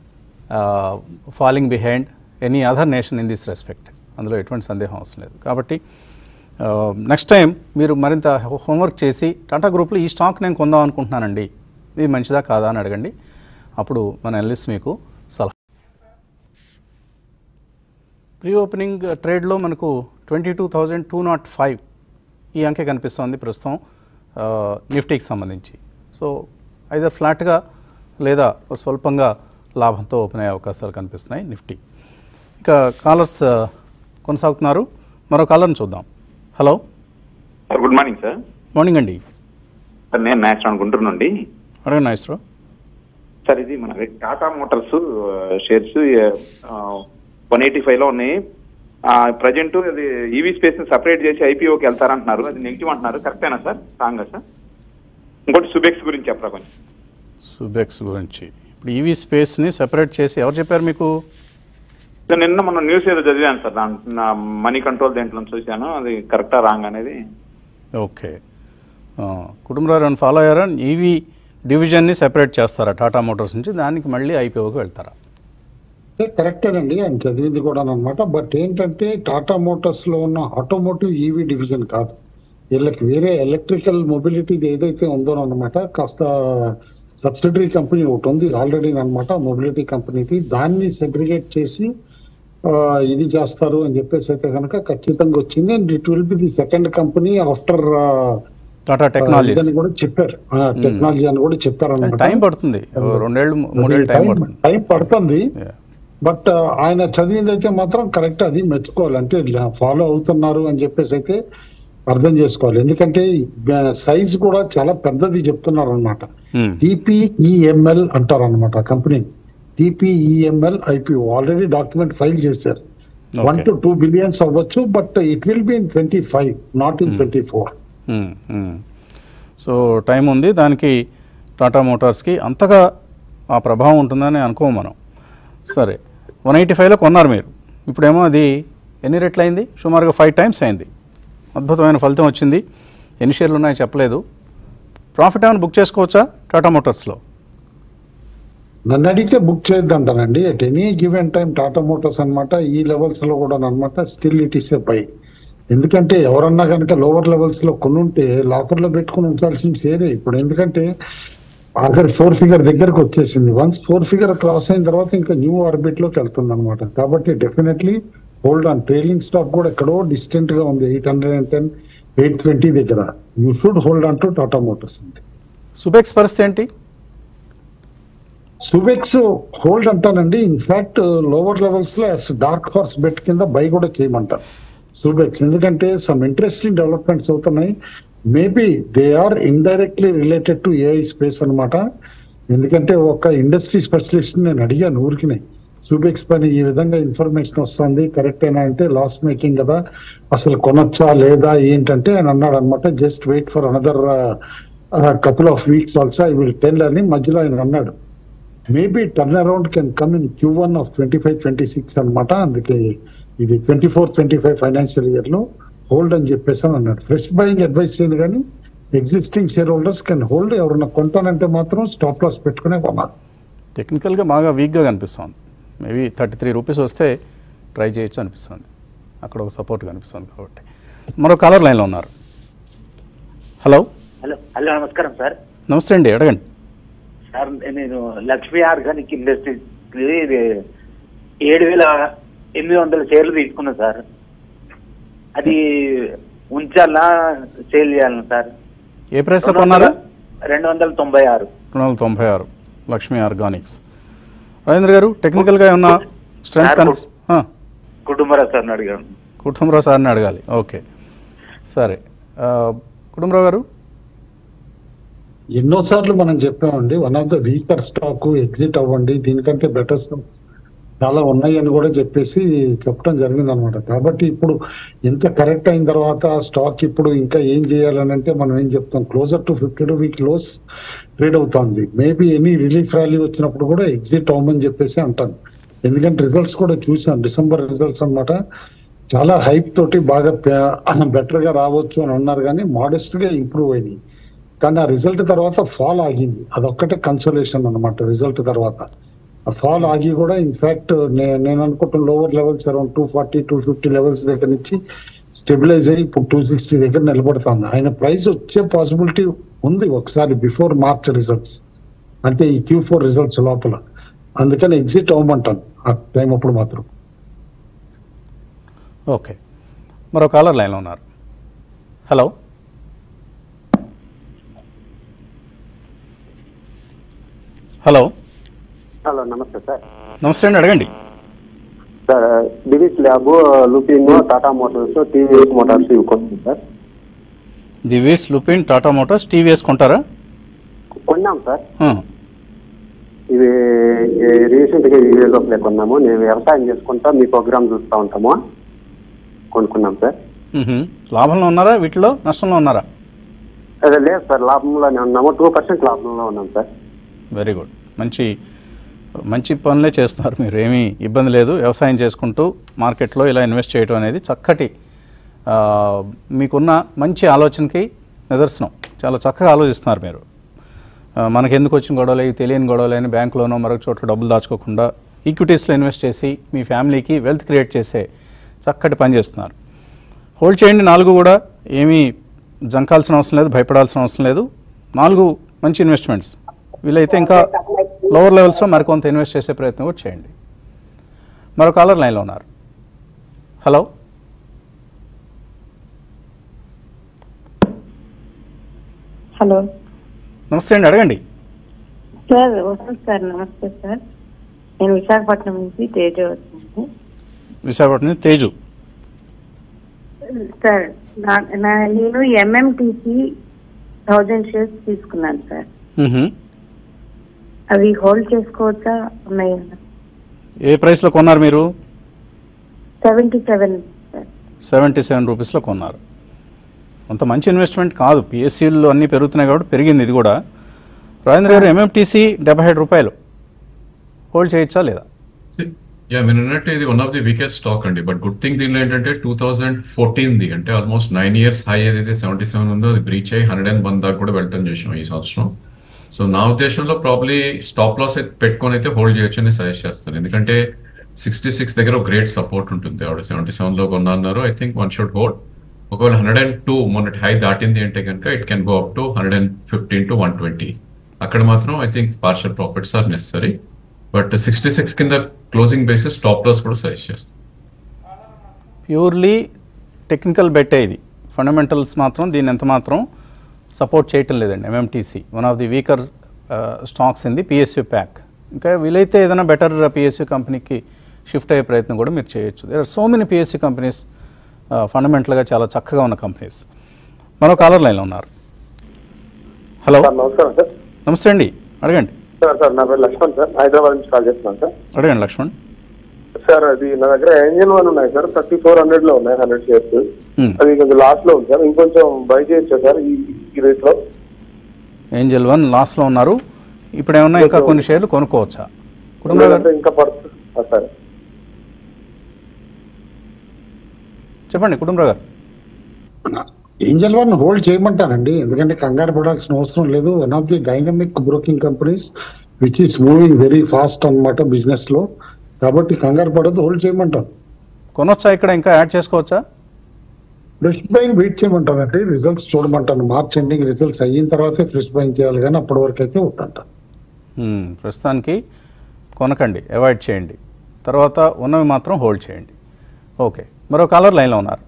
falling behind any other nation in this respect, అందులో ఎటువంటి సందేహం అవసరం లేదు. కాబట్టి నెక్స్ట్ టైం మీరు మరింత హోంవర్క్ చేసి టాటా గ్రూప్లో ఈ స్టాక్ నేను కొందాం అనుకుంటున్నానండి, ఇది మంచిదా కాదా అని అడగండి, అప్పుడు మన అనలిస్ట్ మీకు సలహా. ప్రీ ఓపెనింగ్ ట్రేడ్లో మనకు 22,205 ఈ అంకె కనిపిస్తుంది ప్రస్తుతం నిఫ్టీకి సంబంధించి. సో ఐదర్ ఫ్లాట్గా లేదా స్వల్పంగా లాభంతో ఓపెన్ అయ్యే అవకాశాలు కనిపిస్తున్నాయి నిఫ్టీ. ఇక కాలర్స్ కొనసాగుతున్నారు, మరో కాలర్ని చూద్దాం. Hello, good morning sir. Morning అండి. సార్ నేను నాగేశ్వరరావు గుంటూరు నుండి. అడగండి నాగేశ్వరరావు. సార్ ఇది మన టాటా మోటార్స్ షేర్స్ 185లో ఉన్నాయి. ప్రజెంట్ అది ఈవీ స్పేస్ ని సెపరేట్ చేసి ఐపీఓకి వెళ్తారంటున్నారు, అది నెగిటివ్ అంటున్నారు, కరెక్టేనా సార్? రాంగా సార్? ఇంకోటి సుబెక్స్ గురించి చెప్పరా కొంచెం. సుబెక్స్ గురించి ఇప్పుడు ఈవీ స్పేస్ని సెపరేట్ చేసి ఎవరు చెప్పారు మీకు? నిన్న మనం న్యూస్ ఏదో చదివాను సార్, నా మనీ కంట్రోల్ దేంట్లో చూశాను, అది కరెక్టా రాంగ్ అనేది. ఓకే, కుటుంబరావు ఫాలో అయ్యారా? ఈవీ డివిజన్ని సెపరేట్ చేస్తారా టాటా మోటార్స్ నుంచి, దానికి మళ్ళీ ఐపీఓకి వెళ్తారా? కరెక్టేనండి ఆయన చదివింది కూడా అనమాట. బట్ ఏంటంటే టాటా మోటార్స్ లో ఉన్న ఆటోమోటివ్ ఈవీ డివిజన్ కాదు, వీళ్ళకి వేరే ఎలక్ట్రికల్ మొబిలిటీ ఏదైతే ఉందో అనమాట, కాస్త సబ్సిడరీ కంపెనీ ఒకటి ఉంది ఆల్రెడీ అనమాట మొబిలిటీ కంపెనీకి, దాన్ని సెగ్రిగేట్ చేసి ఇది చేస్తారు అని చెప్పేసి అయితే కనుక ఖచ్చితంగా వచ్చింది. And it will be the second company after Tata Technology అని కూడా చెప్పారు. టెక్నాలజీ అని కూడా చెప్పారు అన్నమాట. టైం పడుతుంది, 2-3 ఏళ్ళు టైం పడుతుంది. బట్ ఆయన చదివింది అయితే మాత్రం కరెక్ట్, అది మెచ్చుకోవాలి. అంటే ఫాలో అవుతున్నారు అని చెప్పేసి అయితే అర్థం చేసుకోవాలి. ఎందుకంటే సైజ్ కూడా చాలా పెద్దది చెప్తున్నారు అనమాట. టీపీఈఎంఎల్ అంటారు అనమాట company. TPEML IPO already document file చేశారు. 1 to 2 billion అవ్వచ్చు, but it will be in 25, not in 24. So time ఉంది దానికి. టాటా మోటార్స్కి అంతగా ఆ ప్రభావం ఉంటుందని అనుకోము మనం. సరే, 185లో కొన్నారు మీరు, ఇప్పుడేమో అది ఎన్ని రెట్లు అయింది? సుమారుగా 5 times అయింది. అద్భుతమైన ఫలితం వచ్చింది. ఎన్ని షేర్లు ఉన్నాయో చెప్పలేదు. ప్రాఫిట్ ఏమైనా బుక్ చేసుకోవచ్చా టాటా మోటార్స్లో? నన్ను అడిగితే బుక్ చేయొద్దంటానండి. At any given time Tata Motors అనమాట ఈ లెవెల్స్ లో కూడా అనమాట still it is a buy. ఎందుకంటే ఎవరన్నా కనుక లోవర్ లెవెల్స్ లో కొనుంటే లాకర్ లో పెట్టుకుని ఉంచాల్సిన షేరే ఇప్పుడు. ఎందుకంటే ఆఖరి 4 figure దగ్గరకు వచ్చేసింది. వన్స్ 4 figure క్రాస్ అయిన తర్వాత ఇంకా న్యూ ఆర్బిట్ లోకి వెళ్తుంది అనమాట. కాబట్టి definitely hold on. Trailing stock కూడా ఎక్కడో డిస్టెంట్ గా ఉంది 810, 820 దగ్గర. You should hold on to Tata Motors. అంతే. సుబెక్స్ పరిస్థితి ఏంటి? సుబెక్స్ హోల్డ్ అంటానండి. ఇన్ఫాక్ట్ లోవర్ లెవెల్స్ లో డార్క్ హార్స్ బెట్ కింద బై కూడా చేయమంటారు సుబెక్స్, ఎందుకంటే సమ్ ఇంట్రెస్టింగ్ డెవలప్మెంట్స్ అవుతున్నాయి. Maybe they are indirectly related to AI space అనమాట. ఎందుకంటే ఒక ఇండస్ట్రీ స్పెషలిస్ట్ నేను అడిగాను ఊరికినే, సుబెక్స్ పైన ఈ విధంగా ఇన్ఫర్మేషన్ వస్తుంది కరెక్టేనా అంటే, లాస్ మేకింగ్ కదా అసలు కొనొచ్చా లేదా ఏంటంటే ఆయన అన్నాడు అనమాట, just wait for another couple of weeks also I will tell అని మధ్యలో ఆయన అన్నాడు. Maybe turn around can come in Q1 of 25-26 అనమాట. అందుకే ఇది 24-25 ఫైనాన్షియల్ ఇయర్ లో హోల్డ్ అని చెప్పేసి అని అన్నాడు. ఫ్రెష్ బయింగ్ అడ్వైస్ చేయండి కానీ existing share holders can hold. ఎవరైనా కొంటానంటే మాత్రం స్టాప్ లాస్ పెట్టుకునే కొనాలి. టెక్నికల్గా బాగా వీక్గా కనిపిస్తుంది. మేబీ 33 రూపీస్ వస్తే ట్రై చేయొచ్చు అనిపిస్తుంది, అక్కడ ఒక సపోర్ట్ కనిపిస్తుంది కాబట్టి. మరో కాలర్ లైన్లో ఉన్నారు. హలో హలో నమస్కారం సార్. నమస్తే అండి, అడగండి సార్. నేను లక్ష్మీ ఆర్గానిక్ ఇండస్ట్రీస్ 7,800 షేర్లు తీసుకున్నా సార్. అది ఉంచాలా సేల్ చేయాలన్నా సార్? ఏ ప్రైస్లో కొన్నారు? 296. 296 లక్ష్మీ ఆర్గానిక్స్. రాజేంద్ర గారు టెక్నికల్గా ఏమన్నా స్ట్రెంత్ కుటుంబరావు సార్ని అడిగాను. కుటుంబరావు సార్ని అడగాలి. ఓకే సరే, కుటుంబరావు గారు. ఎన్నోసార్లు మనం చెప్పామండి, one of the weaker stock, exit అవ్వండి, దీనికంటే బెటర్ స్టాక్ చాలా ఉన్నాయి అని కూడా చెప్పేసి చెప్పడం జరిగింది అనమాట. కాబట్టి ఇప్పుడు ఇంత కరెక్ట్ అయిన తర్వాత స్టాక్ ఇప్పుడు ఇంకా ఏం చేయాలని అంటే మనం ఏం చెప్తాం, closer to 52 week lows trade అవుతుంది. మేబీ ఎనీ రిలీఫ్ ర్యాలీ వచ్చినప్పుడు కూడా ఎగ్జిట్ అవ్వమని చెప్పేసి అంటాను. ఎందుకంటే రిజల్ట్స్ కూడా చూసాం, డిసెంబర్ రిజల్ట్స్ అనమాట చాలా హైప్ తోటి బాగా బెటర్ గా రావచ్చు అని అన్నారు, కానీ మోడెస్ట్ గా ఇంప్రూవ్ అయినాయి. కానీ ఆ రిజల్ట్ తర్వాత ఫాల్ ఆగింది, అదొక్కటే కన్సోలేషన్ అనమాట. రిజల్ట్ తర్వాత ఆ ఫాల్ ఆగి కూడా ఇన్ఫాక్ట్ నేను అనుకుంటున్న లోవర్ లెవెల్స్ అరౌండ్ 240-250 లెవెల్స్ దగ్గర నుంచి స్టెబిలైజ్ అయ్యి ఇప్పుడు 260 దగ్గర నిలబడుతుంది. ఆయన ప్రైస్ వచ్చే పాసిబిలిటీ ఉంది ఒకసారి బిఫోర్ మార్చ్ రిజల్ట్స్, అంటే ఈ Q4 రిజల్ట్స్ లోపల. అందుకని ఎగ్జిట్ అవ్వమంటాను ఆ టైం అప్పుడు మాత్రం. ఓకే, మరో కాలర్ లైన్లో ఉన్నారు. హలో హలో హలో నమస్తే సార్. నమస్తే అండి, అడగండి sir. Divis lab, Lupin, Tata Motors, TVS Motors ఇవి కొంటాం sir. Divis, Lupin, Tata Motors, TVS కొంటారా? కొన్నాం సార్. ఇవి రీసెంట్గా ఈ లోపలే కొన్నాము. నేను వ్యవసాయం చేసుకుంటా మీ ప్రోగ్రామ్ చూస్తూ ఉంటాము, కొనుక్కున్నాం సార్. లాభంలో ఉన్నారా వీటిలో, నష్టంలో ఉన్నారా? అదే లేదు సార్, లాభంలోనే ఉన్నాము. 2% లాభంలో ఉన్నాం సార్. వెరీ గుడ్, మంచి పనులే చేస్తున్నారు మీరు, ఏమీ ఇబ్బంది లేదు. వ్యవసాయం చేసుకుంటూ మార్కెట్లో ఇలా ఇన్వెస్ట్ చేయడం అనేది చక్కటి మీకున్న మంచి ఆలోచనకి నిదర్శనం. చాలా చక్కగా ఆలోచిస్తున్నారు మీరు. మనకి ఎందుకు వచ్చిన గొడవలు, తెలియని గొడవలు అని బ్యాంకులోనో మరొక చోట్ల డబ్బులు దాచుకోకుండా ఈక్విటీస్లో ఇన్వెస్ట్ చేసి మీ ఫ్యామిలీకి వెల్త్ క్రియేట్ చేసే చక్కటి పని చేస్తున్నారు. హోల్డ్ చేయండి 4 కూడా, ఏమీ జంకాల్సిన అవసరం లేదు, భయపడాల్సిన అవసరం లేదు. 4 మంచి ఇన్వెస్ట్మెంట్స్. వీలైతే ఇంకా లోవర్ లెవెల్స్లో మరికొంత ఇన్వెస్ట్ చేసే ప్రయత్నం కూడా చేయండి. మరో కాలర్ లైన్లో ఉన్నారు. హలో హలో నమస్తే అండి, అడగండి సార్. వసంత్ సార్ నమస్తే సార్. నేను విశాఖపట్నం నుంచి తేజు వస్తుంది. విశాఖపట్నం నుంచి తేజు సార్. నేను MMTC 1000 షేర్స్ తీసుకున్నాను సార్. అవి హోల్డ్ చేసుకోవచ్చా? ఉన్నాయి. ఏ ప్రైస్లో కొన్నారు మీరు? 77 సార్. 77 రూపీస్లో కొన్నారు. అంత మంచి ఇన్వెస్ట్మెంట్ కాదు, PSUలు అన్నీ పెరుగుతున్నాయి కాబట్టి పెరిగింది ఇది కూడా. రాజేంద్ర గారు, MMTC 77 రూపాయలు హోల్డ్ చేయొచ్చా లేదా? మీరు అన్నట్టు ఇది one of the weakest stock అండి. బట్ గుడ్ థింగ్ దీనిలో ఏంటంటే 2014ది అంటే ఆల్మోస్ట్ 9 years హై ఏదైతే 77 ఉందో అది బ్రీచ్ అయ్యి 101 దాకా కూడా వెళ్ళటం చేసాం ఈ సంవత్సరం. సో నా ఉద్దేశంలో ప్రాబ్లీ స్టాప్ లాస్ పెట్టుకొని అయితే హోల్డ్ చేయొచ్చు అని సజెస్ట్ చేస్తాను. ఎందుకంటే 66 దగ్గర ఒక గ్రేట్ సపోర్ట్ ఉంటుంది. ఆవిడ 77లో కొన్నారు. I think one should hold. ఒకవేళ 102 మొన్నటి హై దాటింది అంటే కనుక it can go up to 115 to 120. అక్కడ మాత్రం I think partial profits are necessary. But 66 కింద క్లోజింగ్ బేసిస్ స్టాప్ లాస్ కూడా సజెస్ట్ చేస్తాను. ప్యూర్లీ టెక్నికల్ బెట్టే ఇది. ఫండమెంటల్స్ మాత్రం దీన్ని ఎంత మాత్రం సపోర్ట్ చేయటం లేదండి. MMTC one of the weaker stocks in the PSU pack. ఇంకా వీలైతే ఏదైనా బెటర్ పిఎస్సి కంపెనీకి షిఫ్ట్ అయ్యే ప్రయత్నం కూడా మీరు చేయొచ్చు. There are so many PSU companies ఫండమెంటల్గా చాలా చక్కగా ఉన్న కంపెనీస్. మరో కాలర్ లైన్లో ఉన్నారు. హలో, నమస్కారం సార్. నమస్తే అండి, అడగండి. సార్ నా పేరు లక్ష్మణ్ సార్, హైదరాబాద్ నుంచి కాల్ చేస్తున్నాను సార్. అడగండి లక్ష్మణ్. సార్ అది నా దగ్గర ఏంజల్ 1 ఉన్నాయి సార్, 3400 లో ఉన్నాయి 100 షేర్స్. అది కొంచెం లాస్ లో ఉంది సార్, ఇంకొంచెం బై చేయొచ్చా సార్ ఈ రేట్ లో? ఏంజల్ 1 లాస్లో ఉన్నారు, ఇప్పుడు ఏమన్నా ఇంకా కొన్ని షేర్లు కొనుక్కోవచ్చా? ఇంకా పడుతుంది సార్. చెప్పండి కుటుంబరావు గారు. ఏంజల్ 1 హోల్డ్ చేయమంటానండి, ఎందుకంటే కంగారు పడాల్సిన అవసరం లేదు. One of the dynamic broking companies which is moving very fast అన్నమాట బిజినెస్ లో, కాబట్టి కంగారు పడద్దు, హోల్డ్ చేయమంటాను. కొనొచ్చా ఇక్కడ, ఇంకా యాడ్ చేసుకోవచ్చా? ఫ్రెష్ బయింగ్ వెయిట్ చేయమంటానండి, రిజల్ట్స్ చూడమంటాను. మార్చ్ ఎండింగ్ రిజల్ట్స్ అయిన తర్వాతే ఫ్రెష్ బయింగ్ చేయాలి, కానీ అప్పటి వరకు అయితే వద్దంటాను. ప్రస్తుతానికి కొనకండి, అవాయిడ్ చేయండి, తర్వాత ఉన్నవి మాత్రం హోల్డ్ చేయండి. ఓకే, మరో కాలర్ లైన్లో ఉన్నారు.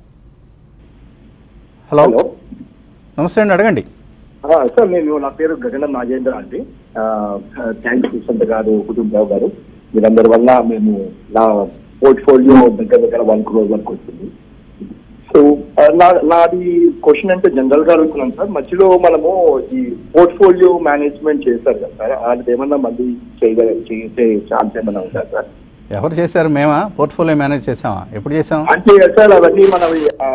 హలో, నమస్తే అండి, అడగండి. సార్ నా పేరు గగనం నాగేంద్ర అండి. థ్యాంక్స్ సుశాంత్ గారు, కుటుంబరావు గారు, మీరందరి వల్ల మేము నా పోర్ట్ఫోలియో దగ్గర 1 crore వరకు వచ్చింది. సో నాది క్వశ్చన్ అంటే జనరల్ గా అడుగుతున్నాను సార్, మధ్యలో మనము ఈ పోర్ట్ఫోలియో మేనేజ్మెంట్ చేశారు కదా సార్, అది ఏమన్నా మళ్ళీ చేసే ఛాన్స్ ఏమన్నా ఉందా సార్? ఎవరు చేశారు? మేమా పోర్ట్ఫోలియో మేనేజ్ చేసామా? ఎప్పుడు చేసాం అంటే సార్ అవన్నీ మనం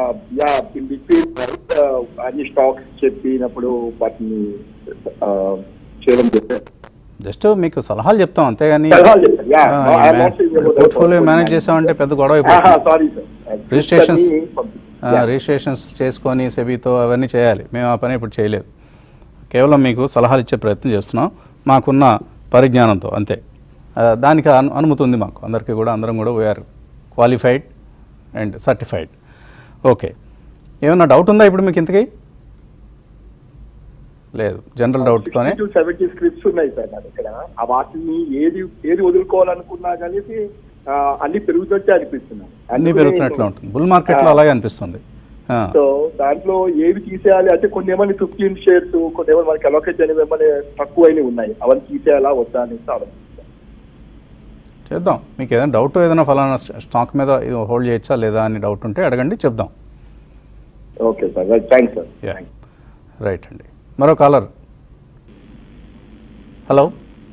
అన్ని స్టాక్స్ చెప్పినప్పుడు వాటిని చేయడం చేశారు. జస్ట్ మీకు సలహాలు చెప్తాం అంతేగాని పోర్ట్ఫోలియో మేనేజ్ చేసామంటే పెద్ద గొడవ అయిపోతుంది. రిజిస్ట్రేషన్స్ చేసుకొని సెబీతో అవన్నీ చేయాలి, మేము ఆ పని ఇప్పుడు చేయలేదు. కేవలం మీకు సలహాలు ఇచ్చే ప్రయత్నం చేస్తున్నాం మాకున్న పరిజ్ఞానంతో, అంతే. దానికి అనుమతి ఉంది మాకు అందరికీ కూడా, అందరం కూడా we are qualified and certified. Okay, ఏమన్నా డౌట్ ఉందా ఇప్పుడు మీకు? ఇంతకీ లేదు, జనరల్ డౌట్తోనే. 70 స్క్రిప్ట్స్ ఉన్నాయి సార్ నా దగ్గర, వాటిని ఏది వదులుకోవాలనుకున్నా కానీ అన్ని పెరుగుతుంటే అనిపిస్తున్నాయి. అన్ని పెరుగుతున్నట్లు ఉంటుంది, బుల్ మార్కెట్లో అలాగే అనిపిస్తుంది. సో దాంట్లో ఏవి తీసేయాలి అంటే కొన్ని ఏమైనా 15 షేర్స్, కొన్ని ఏమైనా మనకి అలొకేట్ అనేవి ఏమైనా తక్కువ ఉన్నాయి, అవన్నీ తీసేయాలా వద్దా అనేసి ఆలోచిస్తాం. చేద్దాం, మీకు ఏదైనా డౌట్, ఏదైనా ఫలానా స్టాక్ మీద హోల్డ్ చేయొచ్చా లేదా అని డౌట్ ఉంటే అడగండి, చెప్దాం. Okay sir, thanks sir. Right అండి, మరో కాలర్. హలో,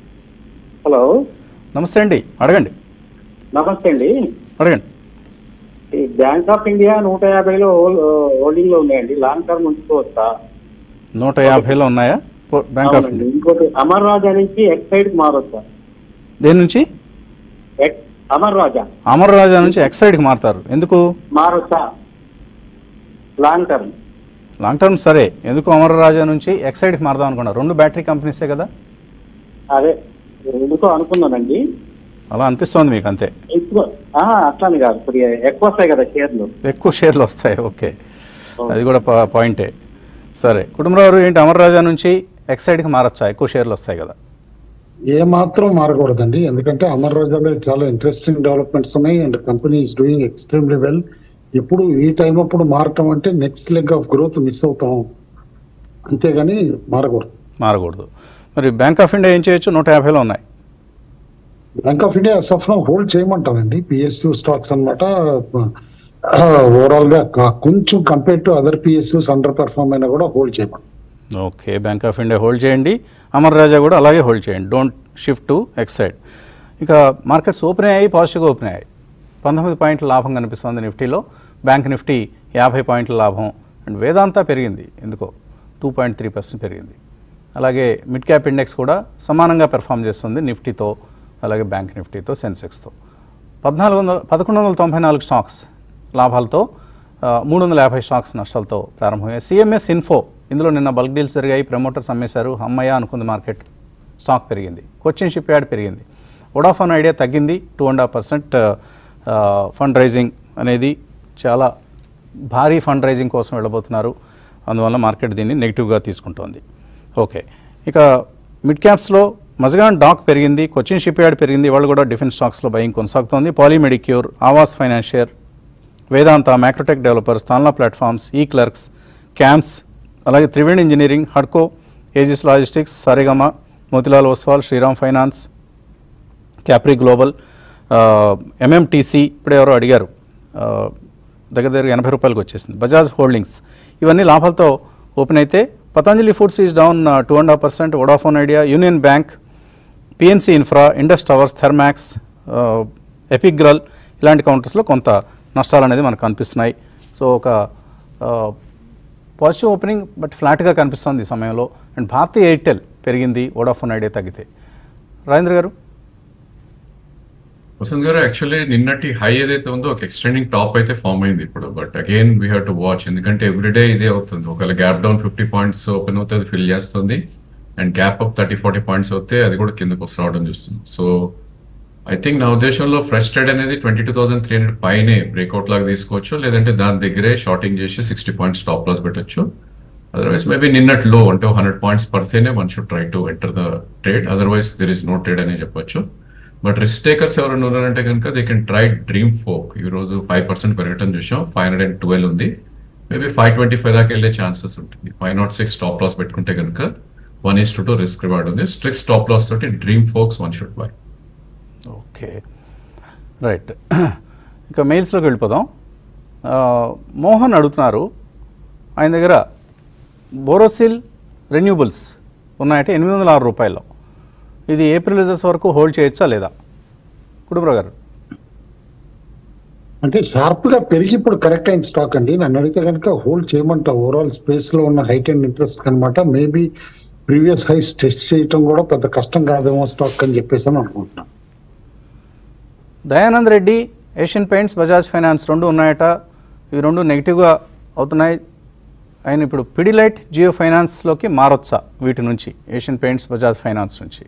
నమస్తే అండి, అడగండి. నమస్తే అండి, అడగండి. ఈ బ్యాంక్ ఆఫ్ ఇండియా 150లో హోల్డింగ్ లో ఉన్నాయండి, లాంగ్ టర్మ్ ఉంచుకోవచ్చా? 150లో ఉన్నాయా బ్యాంక్ ఆఫ్ ఇండియా? ఇంకోటి అమర్ రాజా నుంచి ఎక్సైడ్ కి మారొచ్చా? దేని నుంచి? అమర్ రాజా నుంచి ఎక్సైడ్కి మారుతారు, ఎందుకు మారొచ్చా? లాంగ్ టర్మ్ సరే, ఎందుకు అమర్ రాజా నుంచి ఎక్సైడ్కి మారదాం అనుకున్నా? 2 బ్యాటరీ కంపెనీసే కదా. అదే ఎందుకో అనుకున్నానండి. అలా అనిపిస్తోంది మీకు, అంతే? అట్లానే కాదు, ఎక్కువ వస్తాయి కదా షేర్లు, ఎక్కువ షేర్లు వస్తాయి. ఓకే, అది కూడా పాయింటే. సరే, కుటుంబరావు ఏంటి, అమర్ రాజా నుంచి ఎక్సైడ్కి మారచ్చా? ఎక్కువ షేర్లు వస్తాయి కదా. ఏ మాత్రం మారకూడదండి, ఎందుకంటే అమర్ రాజాలో చాలా ఇంట్రెస్టింగ్ డెవలప్మెంట్స్ ఉన్నాయి and company is doing extremely well. ఇప్పుడు ఈ టైం అప్పుడు మారటం అంటే next leg of growth miss అవుతాం, అంతేగాని మారకూడదు. మరి బ్యాంక్ ఆఫ్ ఇండియా ఏం చేయొచ్చు? 150లో ఉన్నాయి. బ్యాంక్ ఆఫ్ ఇండియా సఫ్నం హోల్డ్ చేయమంటానండి, పిఎస్యూ స్టాక్స్ అనమాట. ఓవరాల్ గా కొంచెం compare to other PSUs underperform అయినా కూడా హోల్డ్ చేయమంటాం. Okay, Bank of India hold చేయండి, అమర్ రాజా కూడా అలాగే హోల్డ్ చేయండి, డోంట్ షిఫ్ట్ టు ఎక్సైడ్. ఇక మార్కెట్స్ ఓపెన్ అయ్యాయి, పాజిటివ్గా ఓపెన్ అయ్యాయి. 19 పాయింట్ల లాభం కనిపిస్తుంది నిఫ్టీలో, బ్యాంక్ నిఫ్టీ 50 పాయింట్ల లాభం, అండ్ వేదాంత పెరిగింది, ఎందుకో 2.3% పెరిగింది. అలాగే మిడ్ క్యాప్ ఇండెక్స్ కూడా సమానంగా పెర్ఫామ్ చేస్తుంది నిఫ్టీతో, అలాగే బ్యాంక్ నిఫ్టీతో, సెన్సెక్స్తో. 1194 స్టాక్స్ లాభాలతో, 350 స్టాక్స్ నష్టాలతో ప్రారంభమయ్యాయి. సిఎంఎస్ ఇన్ఫో, ఇందులో నిన్న బల్క్ డీల్స్ జరిగాయి, ప్రమోటర్స్ అమ్మేశారు, అమ్మయ్య అనుకుంది మార్కెట్, స్టాక్ పెరిగింది. కొచ్చిన్ షిప్ యార్డ్ పెరిగింది. వోడాఫోన్ ఐడియా తగ్గింది, 2.5%. ఫండ్ రైజింగ్ అనేది చాలా భారీ ఫండ్ రైజింగ్ కోసం వెళ్ళబోతున్నారు, అందువల్ల మార్కెట్ దీన్ని నెగిటివ్గా తీసుకుంటోంది. ఓకే, ఇక మిడ్ క్యాప్స్లో మజగాన్ డాక్ పెరిగింది, కొచ్చిన్ షిప్ యార్డ్ పెరిగింది, వాళ్ళు కూడా డిఫెన్స్ స్టాక్స్లో బయింగ్ కొనసాగుతోంది. Polymedicure, Aavas financier, Vedanta, Macrotech Developers, Tanla Platforms, eClerx, CAMS, అలాగే త్రివేణి ఇంజనీరింగ్, హడ్కో, Aegis Logistics, Saregama, Motilal Oswal, Shriram Finance, Capri Global, MMTC ఇప్పుడు ఎవరో అడిగారు, దగ్గర 80 రూపాయలకు వచ్చేసింది. బజాజ్ హోల్డింగ్స్ ఇవన్నీ లాభాలతో ఓపెన్ అయితే. Patanjali Foods is down 2.5%, Vodafone Idea, Union Bank, PNC Infra, Indus Towers, Thermax, Epigral ఇలాంటి కౌంటర్స్లో కొంత నష్టాలు అనేది మనకు కనిపిస్తున్నాయి. సో ఒక పాజిటివ్ ఓపెనింగ్ బట్ ఫ్లాట్గా కనిపిస్తుంది ఈ సమయంలో. అండ్ భారతీ ఎయిర్టెల్ పెరిగింది, వోడాఫోన్ ఐడియా తగ్గితే. రాజేంద్ర గారు? వసంత్ గారు, యాక్చువల్లీ నిన్నటి హై ఏదైతే ఉందో ఒక ఎక్స్టెండింగ్ టాప్ అయితే ఫామ్ అయింది ఇప్పుడు. But again we have to watch, ఎందుకంటే ఎవ్రీడే ఇదే అవుతుంది. ఒకవేళ గ్యాప్ డౌన్ 50 పాయింట్స్ ఓపెన్ అవుతే అది ఫిల్ చేస్తుంది, అండ్ గ్యాప్ అప్ 30-40 పాయింట్స్ అవుతే అది కూడా కిందకు వస్తూ రావడం చూస్తుంది. సో ఐ థింక్ నా ఉద్దేశంలో ఫ్రెష్ ట్రేడ్ అనేది 22,300 పైనే బ్రేక్అవుట్ లాగా తీసుకోవచ్చు, లేదంటే దాని దగ్గరే షార్టింగ్ చేసి 60 పాయింట్స్ స్టాప్ లాస్ పెట్టచ్చు. అదర్వైజ్ మేబీ నిన్నట్ లో అంటే 100 పాయింట్స్ పర్సేనే one should try to enter the trade, otherwise there is no trade అని చెప్పొచ్చు. బట్ రిస్క్ టేకర్స్ ఎవరైనా ఉన్నారంటే కనుక they can try DreamFolks. ఈ రోజు 5% పెరగటం చూసాం, 512 ఉంది, మేబీ 525 దాకా వెళ్ళే ఛాన్సెస్ ఉంటుంది. 506 స్టాప్ లాస్ పెట్టుకుంటే కనుక 1:2 రిస్క్ రివార్డ్ ఉంది. స్ట్రిక్ట్ స్టాప్ లాస్ తోటి DreamFolks one should buy. Okay, right. ఇంకా మెయిల్స్లోకి వెళ్ళిపోదాం. మోహన్ అడుగుతున్నారు, ఆయన దగ్గర బోరోసిల్ రెన్యూబుల్స్ ఉన్నాయంటే 806 రూపాయల్లో. ఇది ఏప్రిల్ రిజల్ట్స్ వరకు హోల్డ్ చేయొచ్చా లేదా? కుటుంబరావు గారు? అంటే షార్ప్గా పెరిగి ఇప్పుడు కరెక్ట్ అయిన స్టాక్ అండి. నన్ను అడిగితే కనుక హోల్డ్ చేయమంటా. ఓవరాల్ స్పేస్లో ఉన్న హైట్ అండ్ ఇంట్రెస్ట్ అనమాట. మేబీ ప్రీవియస్ హైస్ టెస్ట్ చేయటం కూడా పెద్ద కష్టం కాదేమో స్టాక్ అని చెప్పేసి అనుకుంటున్నాను. Dayanand Reddy, Asian Paints, Bajaj Finance రెండు ఉన్నాయట. ఇవి రెండు నెగిటివ్గా అవుతున్నాయి. ఆయన ఇప్పుడు పిడిలైట్, జియో ఫైనాన్స్లోకి మారొచ్చా వీటి నుంచి, ఏషియన్ పెయింట్స్, బజాజ్ ఫైనాన్స్ నుంచి?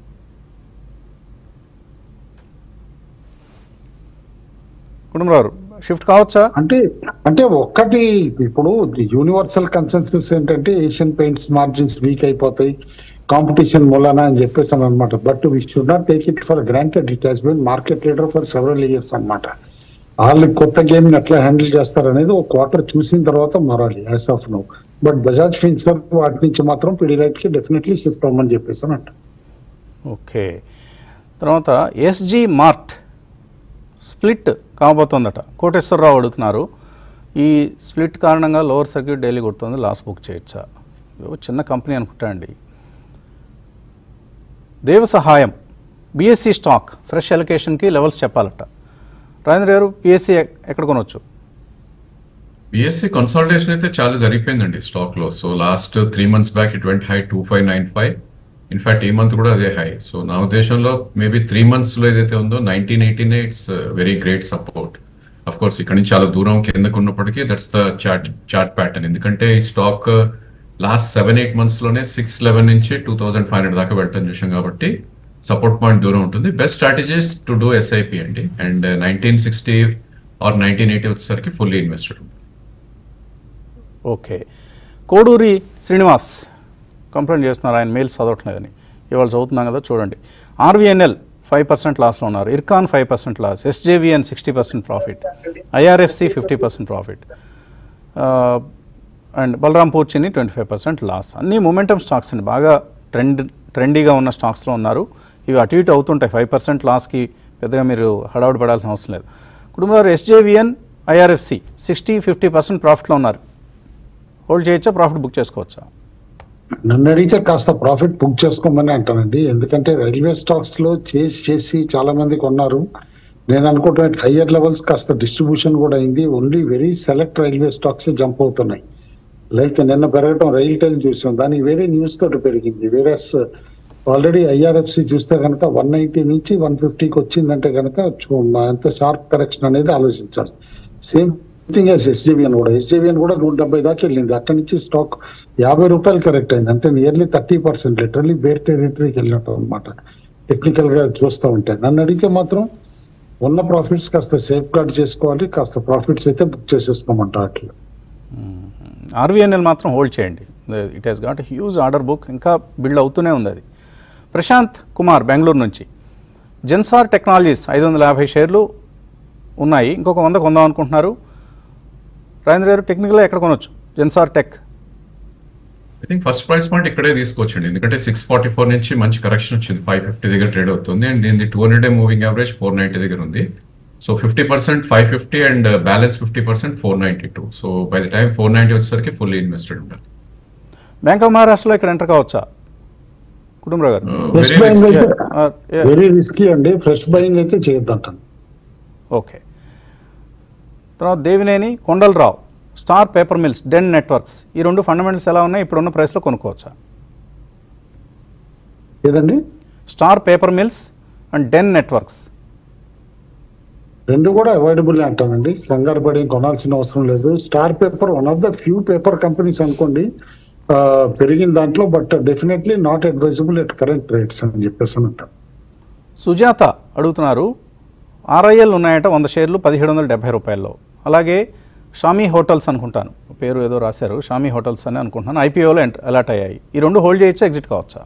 కుటుంబరావు షిఫ్ట్ కావచ్చా? అంటే ఒక్కటి ఇప్పుడు యూనివర్సల్ కన్సెన్సస్ ఏంటంటే ఏషియన్ పెయింట్స్ మార్జిన్స్ వీక్ అయిపోతాయి కాంపిటీషన్ మూలన అని చెప్పేసాను అనమాట. But we should not take it for granted. It has been market leader for several years అనమాట. వాళ్ళు కొత్త గేమ్ ఎట్లా హ్యాండిల్ చేస్తారనేది ఒక క్వార్టర్ చూసిన తర్వాత మారాలి as of now. But Bajaj Finserv వాటి నుంచి మాత్రం పిడిలైట్ కి డెఫినెట్లీ షిఫ్ట్ అవ్వమని చెప్పేసాను అంట. ఓకే, తర్వాత ఎస్జీ మార్ట్ స్ప్లిట్ కాబోతోందట. కోటేశ్వరరావు అడుగుతున్నారు, ఈ స్ప్లిట్ కారణంగా లోవర్ సర్క్యూట్ డైలీ కొడుతుంది, లాస్ బుక్ చేయొచ్చా? చిన్న కంపెనీ అనుకుంటా అండి. Deva Sahayam, BSE stock fresh అలొకేషన్కి లెవెల్స్ చెప్పాలట. రాజేంద్ర గారు, బిఎస్సి ఎక్కడ కొనవచ్చు? బిఎస్సి కన్సాలిడేషన్ అయితే చాలా జరిగిపోయిందండి స్టాక్ లో. So last 3 months back it went high 2595. In fact ఈ మంత్ కూడా అదే హై. సో నా ఉద్దేశంలో మేబీ 3 months లో ఏదైతే ఉందో 1918 it's very great support. Of course ఇక్కడ నుంచి చాలా దూరం కిందకు ఉన్నప్పటికీ దట్స్ ద చార్ట్ ప్యాటర్న్. ఎందుకంటే ఈ స్టాక్ లాస్ట్ 7-8 months లోనే 611 నుంచి 2500 దాకా వెళ్ళటం చూసాం కాబట్టి సపోర్ట్ పాయింట్ దూరం ఉంటుంది. Best strategies to do SIP అండి. అండ్ 1960 ఆర్ 1980 వచ్చేసరికి fully invested. Okay, Koduri Srinivas complaint చేస్తున్నారు, ఆయన మెయిల్స్ చదవట్లేదని. ఇవాళ చదువుతున్నాం కదా, చూడండి. ఆర్వీఎన్ఎల్ 5% లాస్లో ఉన్నారు, IRCON 5% loss, SJVN 60% profit, IRFC 50% profit, and Balrampur Chini 25% loss. అన్ని మొమెంటమ్ స్టాక్స్ అండి, బాగా ట్రెండీగా ఉన్న స్టాక్స్లో ఉన్నారు. ఇవి అటు ఇటు అవుతుంటాయి. 5% లాస్కి పెద్దగా మీరు హడావుడి పడాల్సిన అవసరం లేదు. కుటుంబారు ఎస్జేవిఎన్, ఐఆర్ఎఫ్సి 60-50% ప్రాఫిట్లో ఉన్నారు. హోల్డ్ చేయొచ్చా, ప్రాఫిట్ బుక్ చేసుకోవచ్చా? నన్ను అడిగితే కాస్త ప్రాఫిట్ బుక్ చేసుకోమని అంటానండి. ఎందుకంటే రైల్వే స్టాక్స్ లో చేసి చాలా మంది కొన్నారు. నేను అనుకుంటున్న హయ్యర్ లెవెల్స్ కాస్త డిస్ట్రిబ్యూషన్ కూడా అయింది. Only very select railway stocks jump అవుతున్నాయి. లైక్ నిన్న పెరగటం రైల్ టైల్ చూసాం, దానికి వేరే న్యూస్ తోటి పెరిగింది. వేరే ఆల్రెడీ ఐఆర్ఎఫ్సి చూస్తే కనుక 190 నుంచి 150కి వచ్చిందంటే కనుక ఎంత షార్ప్ కరెక్షన్ అనేది ఆలోచించాలి. సేమ్ థింగ్ యాజ్ ఎస్జేవిఎన్ కూడా 170 దాకా వెళ్ళింది. అక్కడి నుంచి స్టాక్ 50 రూపాయలు కరెక్ట్ అయింది. అంటే నియర్లీ 30% లిటరల్లీ బేర్ టెరిటరీకి వెళ్ళినట్టు అనమాట టెక్నికల్ గా చూస్తూ ఉంటాయి. నన్ను అడిగితే మాత్రం ఉన్న ప్రాఫిట్స్ కాస్త సేఫ్ గార్డ్ చేసుకోవాలి, కాస్త ప్రాఫిట్స్ అయితే బుక్ చేసేసుకోమంట. అట్లా ఆర్వీఎన్ఎల్ మాత్రం హోల్డ్ చేయండి. It has got huge order book, ఇంకా బిల్డ్ అవుతూనే ఉంది అది. ప్రశాంత్ కుమార్ బెంగళూరు నుంచి, జెన్సార్ టెక్నాలజీస్ 550 షేర్లు ఉన్నాయి, ఇంకొక 100 కొందాం అనుకుంటున్నారు. రాజేంద్ర గారు, టెక్నికల్గా ఎక్కడ కొనవచ్చు Zensar Tech? I think first price point ఇక్కడే తీసుకోవచ్చండి, ఎందుకంటే 644 నుంచి మంచి కరెక్షన్ వచ్చింది, 550 దగ్గర ట్రేడ్ అవుతుంది. అండ్ దీని 200-day మూవింగ్ యావరేజ్ 490 దగ్గర ఉంది. So 50% 550 and balance 50% 492. So by the time 490 వచ్చేసరికి ఫుల్లీ ఇన్వెస్టెడ్ ఉండాలి. బ్యాంక్ ఆఫ్ మహారాష్ట్రలో ఇక్కడ ఎంటర్ కావచ్చా కుటుంబరావు గారు? వెరీ రిస్కీ అండి, ఫ్రెష్ బయింగ్ అయితే చేయొద్దంటాను. ఓకే. తర్వాత Devineni Kondalarao, Star Paper Mills, Den Networks, ఈ రెండు ఫండమెంటల్స్ ఎలా ఉన్నాయి, ఇప్పుడున్న ప్రైస్లో కొనుక్కోవచ్చా? ఏదండి? Star Paper Mills and Den Networks రెండు కూడా అవైలబుల్ అంటానండి, కంగారు పడి కొనాల్సిన అవసరం లేదు. Star paper one of the few paper companies అనుకోండి పెరిగిన దాంట్లో, but definitely not advisable at current rates అని చెప్పేసి అంటారు. సుజాత అడుగుతున్నారు, RIL ఉన్నాయట 100 షేర్లు 1770 రూపాయల్లో. అలాగే షామీ హోటల్స్ అనుకుంటాను, పేరు ఏదో రాశారు, షామీ హోటల్స్ అని అనుకుంటున్నాను, IPOలో అలాట్ అయ్యాయి. ఈ రెండు హోల్డ్ చేయొచ్చా, ఎగ్జిట్ కావచ్చా?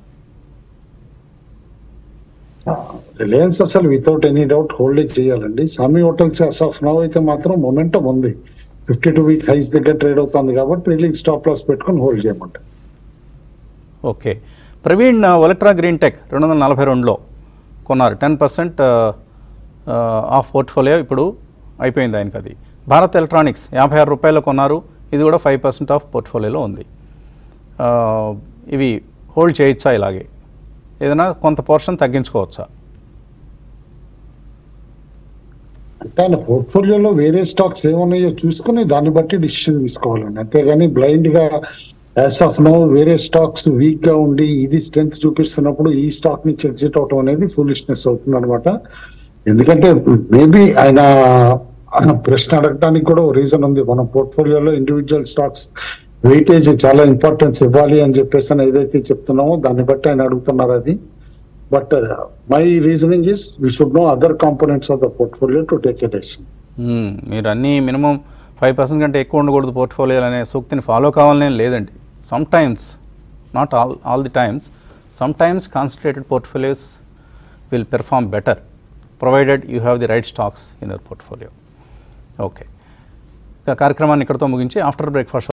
రిలయన్స్ అసలు వితౌట్ ఎనీ డౌట్ హోల్డ్ చేయాలండి. షామీ హోటల్స్ యాజ్ ఆఫ్ నౌ అయితే మాత్రం మొమెంటం ఉంది, 52-week హైస్ దగ్గర ట్రేడ్ అవుతుంది కాబట్టి ట్రైలింగ్ స్టాప్ లాస్ పెట్టుకొని హోల్డ్ చేయమంటారు. Okay. Praveen, Olectra Green Tech 242లో కొన్నారు, 10% ఆఫ్ పోర్ట్ఫోలియో ఇప్పుడు అయిపోయింది ఆయనకి. అది భారత్ ఎలక్ట్రానిక్స్ 56 రూపాయలు కొన్నారు, ఇది కూడా 5% ఆఫ్ పోర్ట్ఫోలియోలో ఉంది. ఇవి హోల్డ్ చేయొచ్చా, ఇలాగే ఏదైనా కొంత పోర్షన్ తగ్గించుకోవచ్చా? అంటే ఆయన పోర్ట్ఫోలియోలో వేరే స్టాక్స్ ఏమున్నాయో చూసుకుని దాన్ని బట్టి డిసిషన్ తీసుకోవాలండి, అంతేగాని బ్లైండ్ గా యాజ్ ఆఫ్ నో వేరే స్టాక్స్ వీక్ గా ఉండి ఇది స్ట్రెంత్ చూపిస్తున్నప్పుడు ఈ స్టాక్ నుంచి ఎగ్జిట్ అవటం అనేది ఫూలిష్నెస్ అవుతుంది అనమాట. ఎందుకంటే మేబీ ఆయన ప్రశ్న అడగడానికి కూడా రీజన్ ఉంది, మన పోర్ట్ఫోలియోలో ఇండివిజువల్ స్టాక్స్ వెయిటేజ్ చాలా ఇంపార్టెన్స్ ఇవ్వాలి అని చెప్పేసి ఏదైతే చెప్తున్నామో దాన్ని బట్టి ఆయన అడుగుతున్నారు అది. But my reasoning is we should no other components of the portfolio to take a decision. మీరు అన్నీ మినిమం 5% కంటే ఎక్కువ ఉండకూడదు పోర్ట్ఫోలియో అనే సూక్తిని ఫాలో కావాలనే లేదండి. Some times, not all the times, some times concentrated portfolios will perform better provided you have the right stocks in your portfolio. Okay, కార్యక్రమాన్ని ఇక్కడితో ముగించి ఆఫ్టర్ బ్రేక్ఫాస్ట్